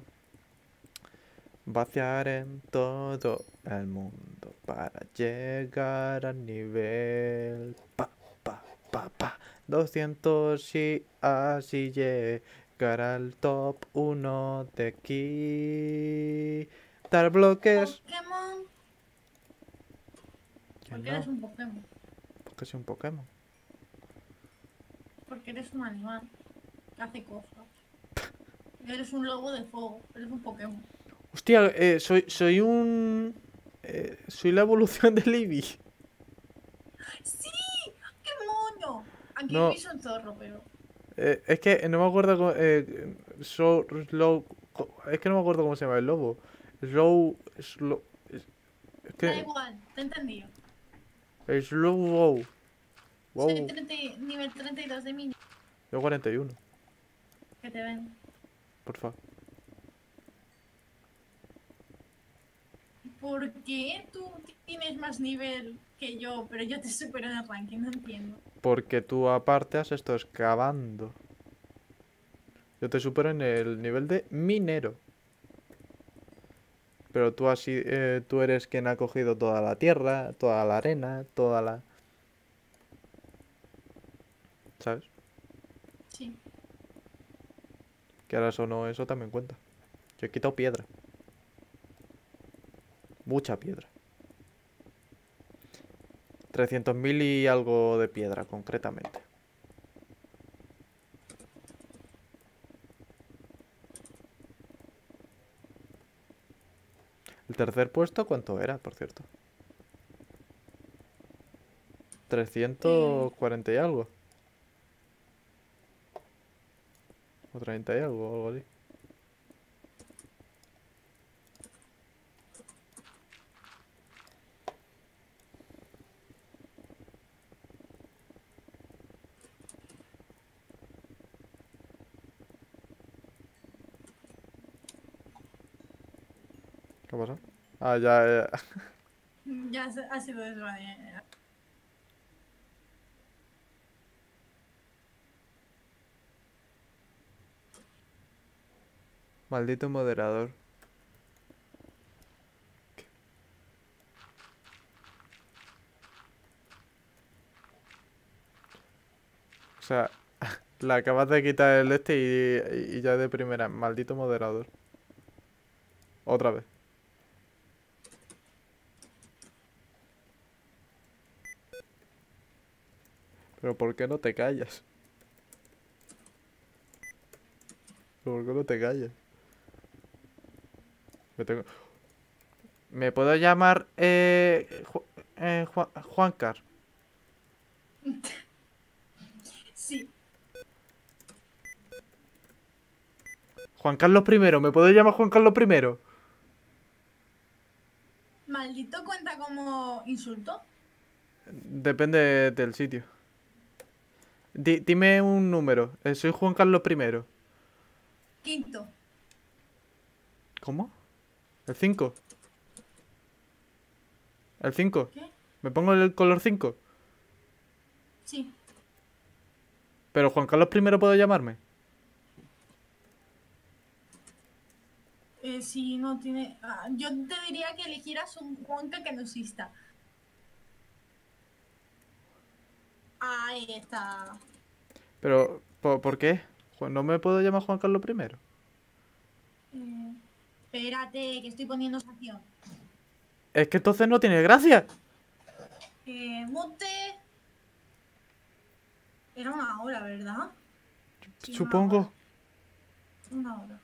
Vaciaré en todo el mundo para llegar al nivel. Pa, pa, pa, pa. 200 y así llegar al top 1 de aquí. Dar bloques. Pokémon. Que Porque no, eres un Pokémon. porque soy un Pokémon. Porque eres un animal que hace cosas. Eres un lobo de fuego. Eres un Pokémon. Hostia, soy un... soy la evolución de Libby. ¡Sí! ¡Qué moño! Aquí No. es un zorro, pero. Es que no me acuerdo cómo... es que no me acuerdo cómo se llama el lobo. Slow... Es Da que... igual, te he entendido. Slow wow. Soy Wow. nivel 32 de mini. Yo 41, Que te ven. por favor. ¿Por qué tú tienes más nivel que yo, pero yo te supero en el ranking? No entiendo. Porque tú aparte has estado excavando. Yo te supero en el nivel de minero. Pero tú así, tú eres quien ha cogido toda la tierra, toda la arena, toda la... ¿Sabes? Sí. Que ahora eso no, eso también cuenta. Yo he quitado piedra. Mucha piedra. 300.000 y algo de piedra, concretamente. ¿El tercer puesto cuánto era, por cierto? 340 y algo. O 30 y algo, algo así. ¿Qué pasa? Ah, ya. Ya ha sido eso. Maldito moderador. O sea, le acabas de quitar el este y ya de primera. Maldito moderador. Otra vez. Pero ¿por qué no te callas? ¿Pero por qué no te callas? ¿Me puedo llamar Juancar? Sí. Juan Carlos I, ¿me puedo llamar Juan Carlos I? ¿Maldito cuenta como insulto? Depende del sitio. Dime un número. Soy Juan Carlos I. Quinto. ¿Cómo? ¿El 5? ¿El 5? ¿Qué? ¿Me pongo el color 5? Sí. ¿Pero Juan Carlos I puedo llamarme? Si no tiene. Yo te diría que eligieras un Juanca que no exista. Ahí está. Pero, ¿por qué? ¿No me puedo llamar Juan Carlos I? Espérate, que estoy poniendo sanción. Es que entonces no tiene gracia. Mute. Era una hora, ¿verdad? Sí, Supongo. Una hora.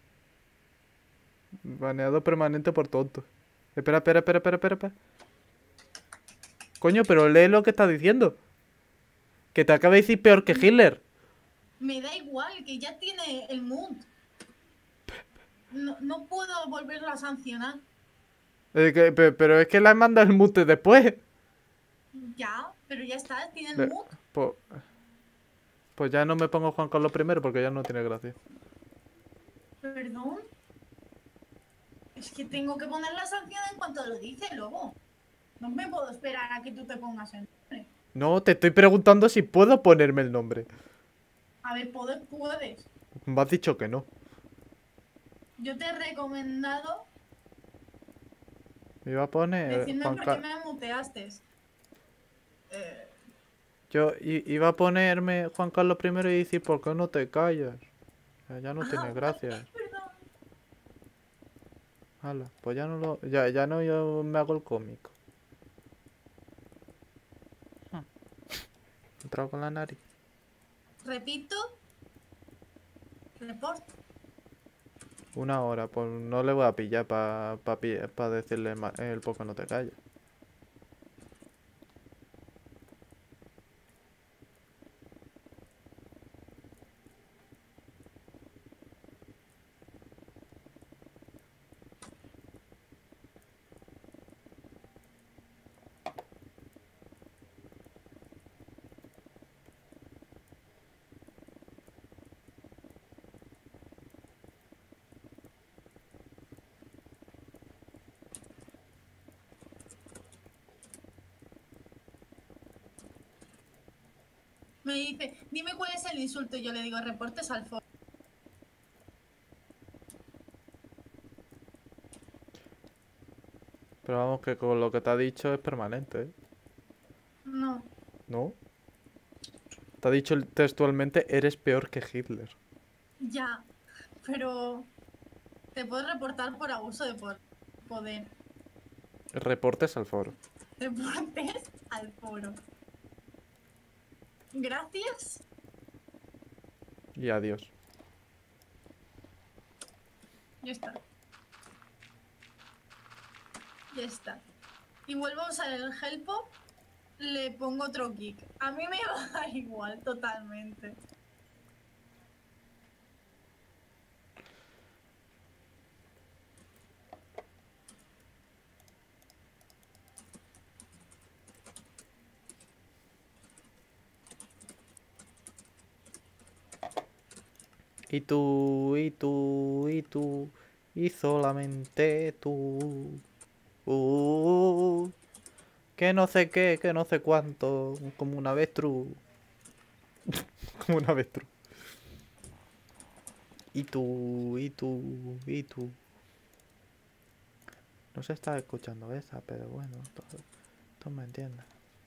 Baneado permanente por tonto. Espera. Coño, pero lee lo que está diciendo. Que te acaba de decir peor que Hitler. Me da igual, que ya tiene el mood. No puedo volverlo a sancionar. Pero es que la manda el mute después. Ya, pero ya está, tiene el Le- mood. Pues ya no me pongo Juan Carlos I porque ya no tiene gracia. Perdón. Es que tengo que poner la sanción en cuanto lo dice, lobo. No me puedo esperar a que tú te pongas en nombre. No, te estoy preguntando si puedo ponerme el nombre. A ver, puedes. Me has dicho que no. Yo te he recomendado Me iba a poner decirme Juan por qué Carlos. me muteaste. Eh, Yo iba a ponerme Juan Carlos primero y decir, ¿por qué no te callas? Ya no tiene ay, gracia. perdón. Hala, pues ya no lo. Ya no yo me hago el cómico. He entrado con la nariz. Repito, report. 1 hora, pues no le voy a pillar para decirle el por qué no te callas. Me dice, dime cuál es el insulto. Y yo le digo, reportes al foro. Pero vamos, que con lo que te ha dicho es permanente, ¿eh? No, ¿No? Te ha dicho textualmente, eres peor que Hitler. ya. Pero te puedo reportar por abuso de poder. Reportes al foro. Reportes al foro. Gracias. Y adiós. Ya está. Ya está. Y vuelvo a usar el helpo, le pongo otro kick. A mí me va a dar igual, totalmente. Y tú, y tú, y tú, y solamente tú. Que no sé qué, que no sé cuánto. Como un avestruz. Como un avestruz. Y tú, y tú, y tú. No se está escuchando esa, pero bueno, todo me entiende.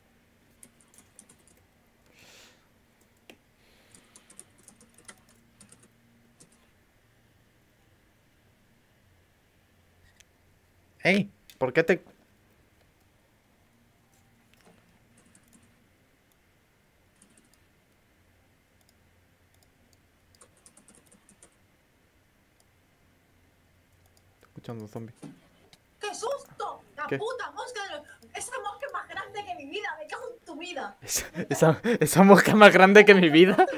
¡Ey! ¿Por qué te...? Escuchando un zombie. ¡Qué susto! ¡La ¿Qué? puta mosca! Esa mosca es más grande que mi vida. Me cago en tu vida. Esa mosca más grande que mi vida.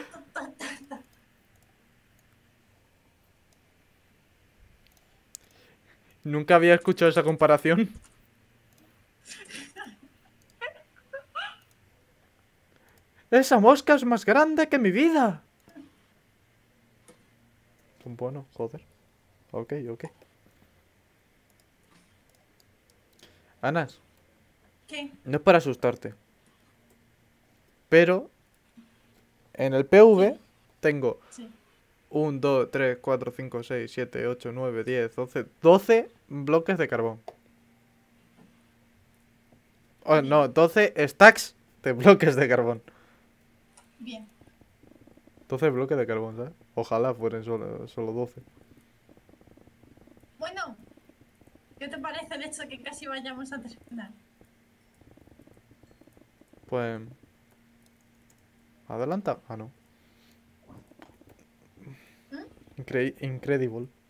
Nunca había escuchado esa comparación. Esa mosca es más grande que mi vida. Bueno, joder. Ok. Anas, ¿Qué? no es para asustarte. Pero en el PV tengo Sí. 1, 2, 3, 4, 5, 6, 7, 8, 9, 10, 12, 12 bloques de carbón. Oh, no, 12 stacks de bloques de carbón. Bien. 12 bloques de carbón, ¿sabes? Ojalá fueran solo 12. Bueno, ¿qué te parece el hecho de que casi vayamos a terminar? Pues... Adelanta. Ah, no. Incredible.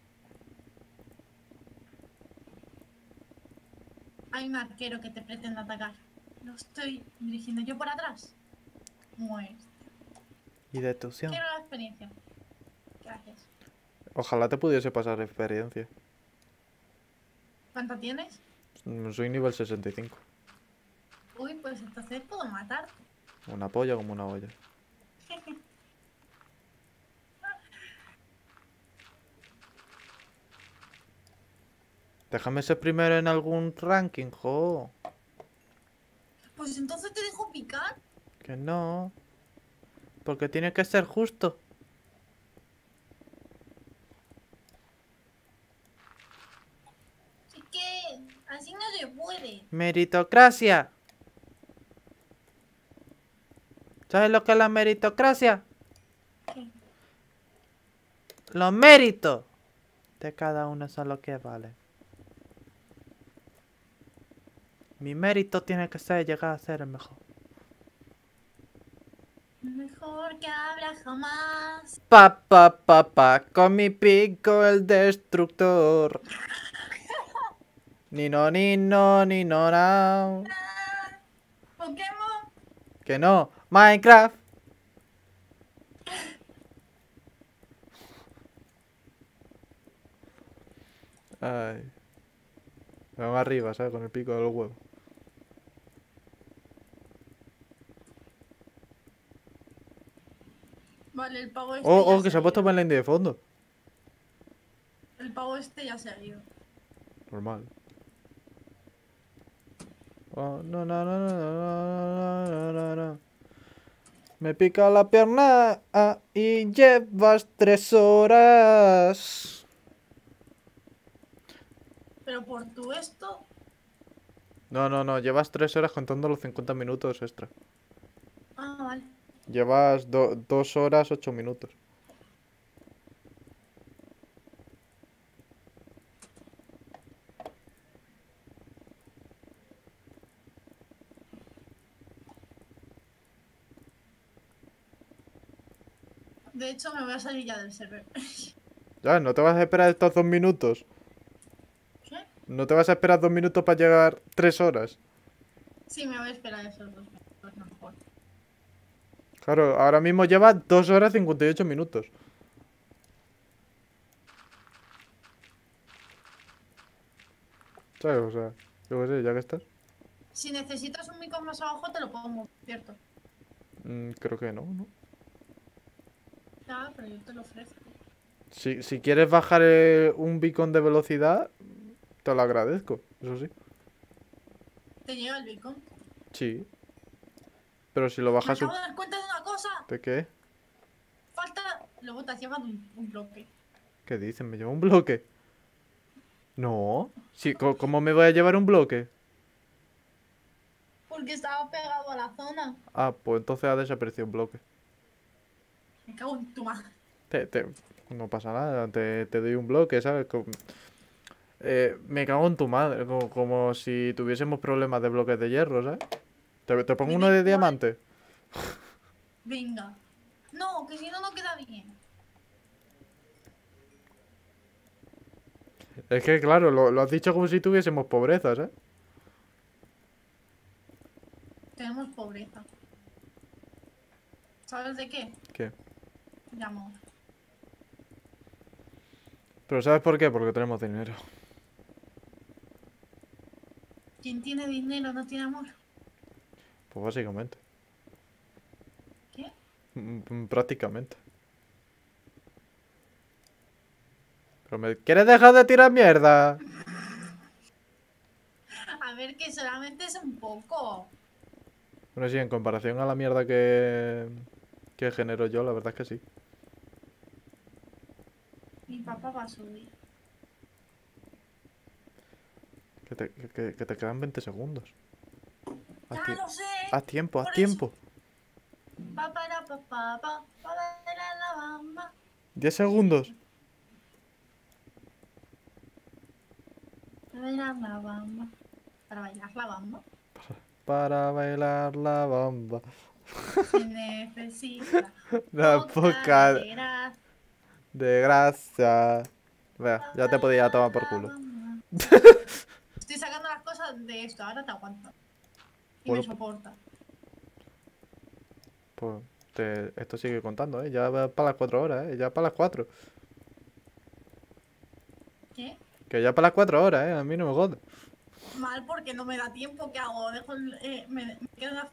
Hay un arquero que te pretende atacar. Lo estoy dirigiendo yo por atrás. Muerte. Y destrucción. Quiero la experiencia. Gracias. Ojalá te pudiese pasar experiencia. ¿Cuánto tienes? Soy nivel 65. Uy, pues entonces puedo matarte. Una polla como una olla. Déjame ser primero en algún ranking, jo. Pues entonces te dejo picar. Que no. Porque tiene que ser justo. Así que así no se puede. Meritocracia. ¿Sabes lo que es la meritocracia? ¿Qué? Los méritos de cada uno son lo que vale. Mi mérito tiene que ser llegar a ser el mejor. Mejor que habla jamás. Pa, con mi pico el destructor. Ni no, ni no, ni no, no. Ah, Pokémon. Que no, Minecraft. Ay. Vamos arriba, ¿sabes? Con el pico de los huevos. Vale, el pavo este Oh, ya que se ha ha puesto ido. Melendi de fondo. El pavo este ya se ha ido. Normal. Oh, no, no, no, no, no, no, no, no. Me pica la pierna y llevas 3 horas. Pero por tu esto. No, no, no, llevas 3 horas contando los 50 minutos extra. Ah, vale. Llevas 2 horas 8 minutos. De hecho, me voy a salir ya del server. Ya, no te vas a esperar estos 2 minutos. ¿Qué? No te vas a esperar 2 minutos para llegar 3 horas. Sí, me voy a esperar esos 2 minutos mejor. Claro, ahora mismo llevas 2 horas 58 minutos. ¿Sabes? O sea, yo qué sé, ya que estás. Si necesitas un mico más abajo, te lo pongo, ¿cierto? Creo que no, ¿no? Ya, pero yo te lo ofrezco. Si quieres bajar un beacon de velocidad, te lo agradezco, eso sí. ¿Te llega el beacon? Sí. Pero si lo Me bajas acabo de dar cuenta de una cosa. ¿De qué? Falta. Luego te has llevado un bloque. ¿Qué dicen? ¿Me lleva un bloque? No. Sí, ¿cómo me voy a llevar un bloque? Porque estaba pegado a la zona. Ah, pues entonces ha desaparecido un bloque. Me cago en tu madre. No pasa nada, te doy un bloque, ¿sabes? Me cago en tu madre, como si tuviésemos problemas de bloques de hierro, ¿sabes? Te pongo Me uno da de igual. diamante. Venga. No, que si no, no queda bien. Es que, claro, lo has dicho como si tuviésemos pobreza, ¿sabes? Tenemos pobreza. ¿Sabes de qué? ¿Qué? De amor. Pero ¿sabes por qué? Porque tenemos dinero. Quien tiene dinero no tiene amor. Pues básicamente. ¿Qué? Prácticamente. Pero me quieres dejar de tirar mierda. A ver, que solamente es un poco. Bueno, sí, en comparación a la mierda que genero yo, la verdad es que sí. Mi papá va a subir. Que te quedan 20 segundos. Haz, ¡Ya lo sé! haz tiempo, haz Por tiempo. Pa, para, pa, bailar la bamba. 10 segundos. Para bailar la bamba. Para bailar la bamba. Para bailar la bamba. Se necesita La poca de grasa. de gracia. Vea, ya te podía tomar por culo. Estoy sacando las cosas de esto, ahora te aguanto. Y Bueno, me soporta. Pues esto sigue contando, ¿eh? Ya va para las 4 horas, ¿eh? Ya para las 4. ¿Qué? Que ya para las 4 horas, ¿eh? A mí no me jodas. Mal porque no me da tiempo. ¿Qué hago? Dejo me quedo en la...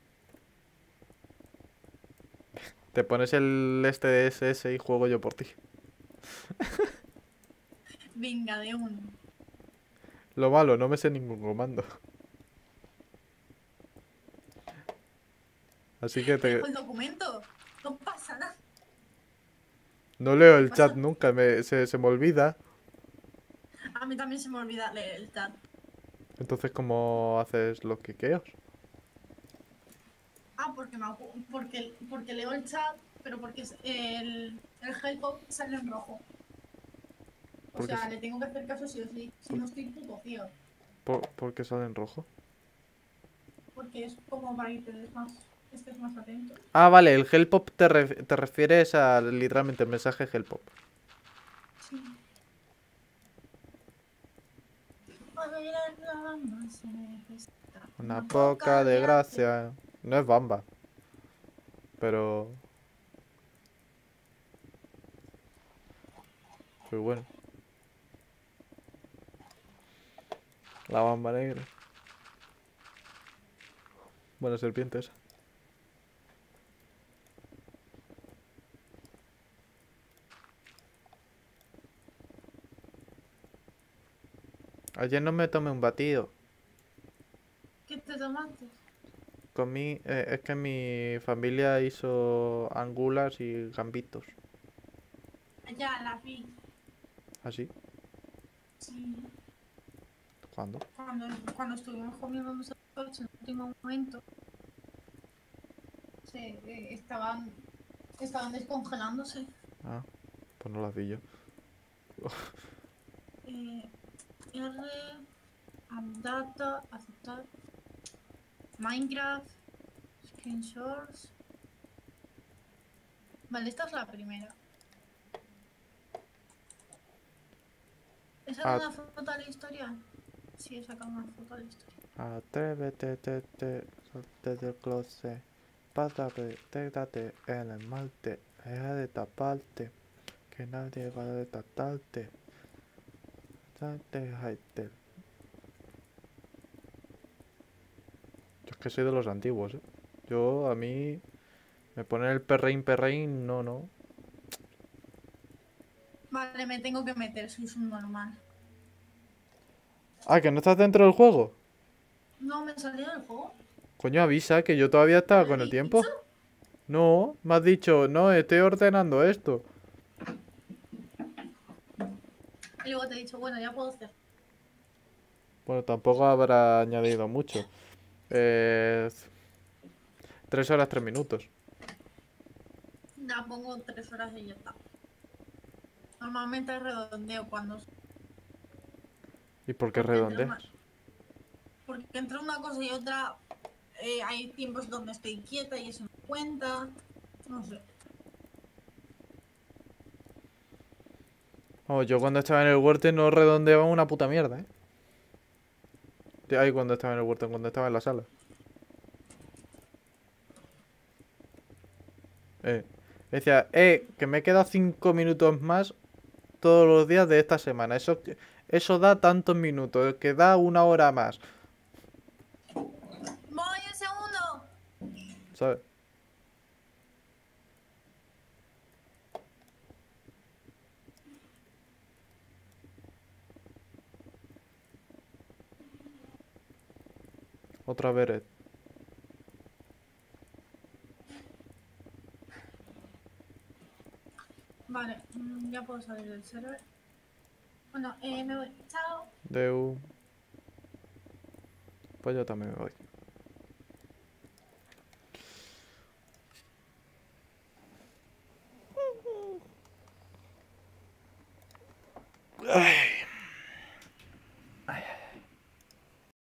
Te pones el este de SS y juego yo por ti. Venga, de uno. Lo malo, no me sé ningún comando. Así que Te dejo el documento. No pasa nada. no leo el ¿Qué chat pasa? nunca, se me olvida. A mí también se me olvida leer el chat. Entonces, ¿cómo haces los quiqueos? Ah, porque leo el chat, pero porque el help sale en rojo. O ¿Por qué, sea, le tengo que hacer caso sí o sí. Si no estoy puto ciego. por qué sale en rojo? Porque es como para que estés más atento. Ah, vale, el helpop te refieres a literalmente el mensaje helpop. Sí. Una poca de gracia. No es Bamba, pero... Pero bueno. La Bamba negra. Buena serpiente esa. Ayer no me tomé un batido. ¿Qué te tomaste? Comí... es que mi familia hizo angulas y gambitos. Ya, la vi. ¿Así? Sí. ¿Cuándo? Cuando estuvimos comiendo nosotros en el último momento, estaban descongelándose. Ah, pues no las vi yo. Eh, R, Data, aceptar, Minecraft, Screenshots. Vale, esta es la primera. ¿He sacado Ah, una foto a la historia? Sí, he sacado una foto a la historia. atrévete, salte del closet. Pásate, tétate en el malte. Deja de taparte. Que nadie va a detectarte. Salte, hater. Yo es que soy de los antiguos, ¿eh? Yo, a mí, me ponen el perreín, no, no. Vale, me tengo que meter, soy un normal. Ah, ¿que no estás dentro del juego? No me salió del juego. Coño, avisa que yo todavía estaba ¿Lo con el habéis dicho? tiempo. No, me has dicho, no, estoy ordenando esto. Y luego te he dicho, bueno, ya puedo hacer. Bueno, tampoco habrá añadido mucho. 3 horas, 3 minutos. Ya pongo 3 horas y ya está. Normalmente redondeo cuando... ¿Y por qué Porque redondeas? porque entre una cosa y otra hay tiempos donde estoy quieta y eso no cuenta. No sé. Oh, yo cuando estaba en el huerto no redondeaba una puta mierda, ¿eh? Ahí cuando estaba en el huerto, cuando estaba en la sala. Decía, que me he quedado 5 minutos más todos los días de esta semana. Eso da tantos minutos, que da 1 hora más. ¡Voy un segundo! ¿Sabes? Otra vez. Vale, ya puedo salir del server. Bueno, me voy. Chao. Deu. Pues yo también me voy. Ay.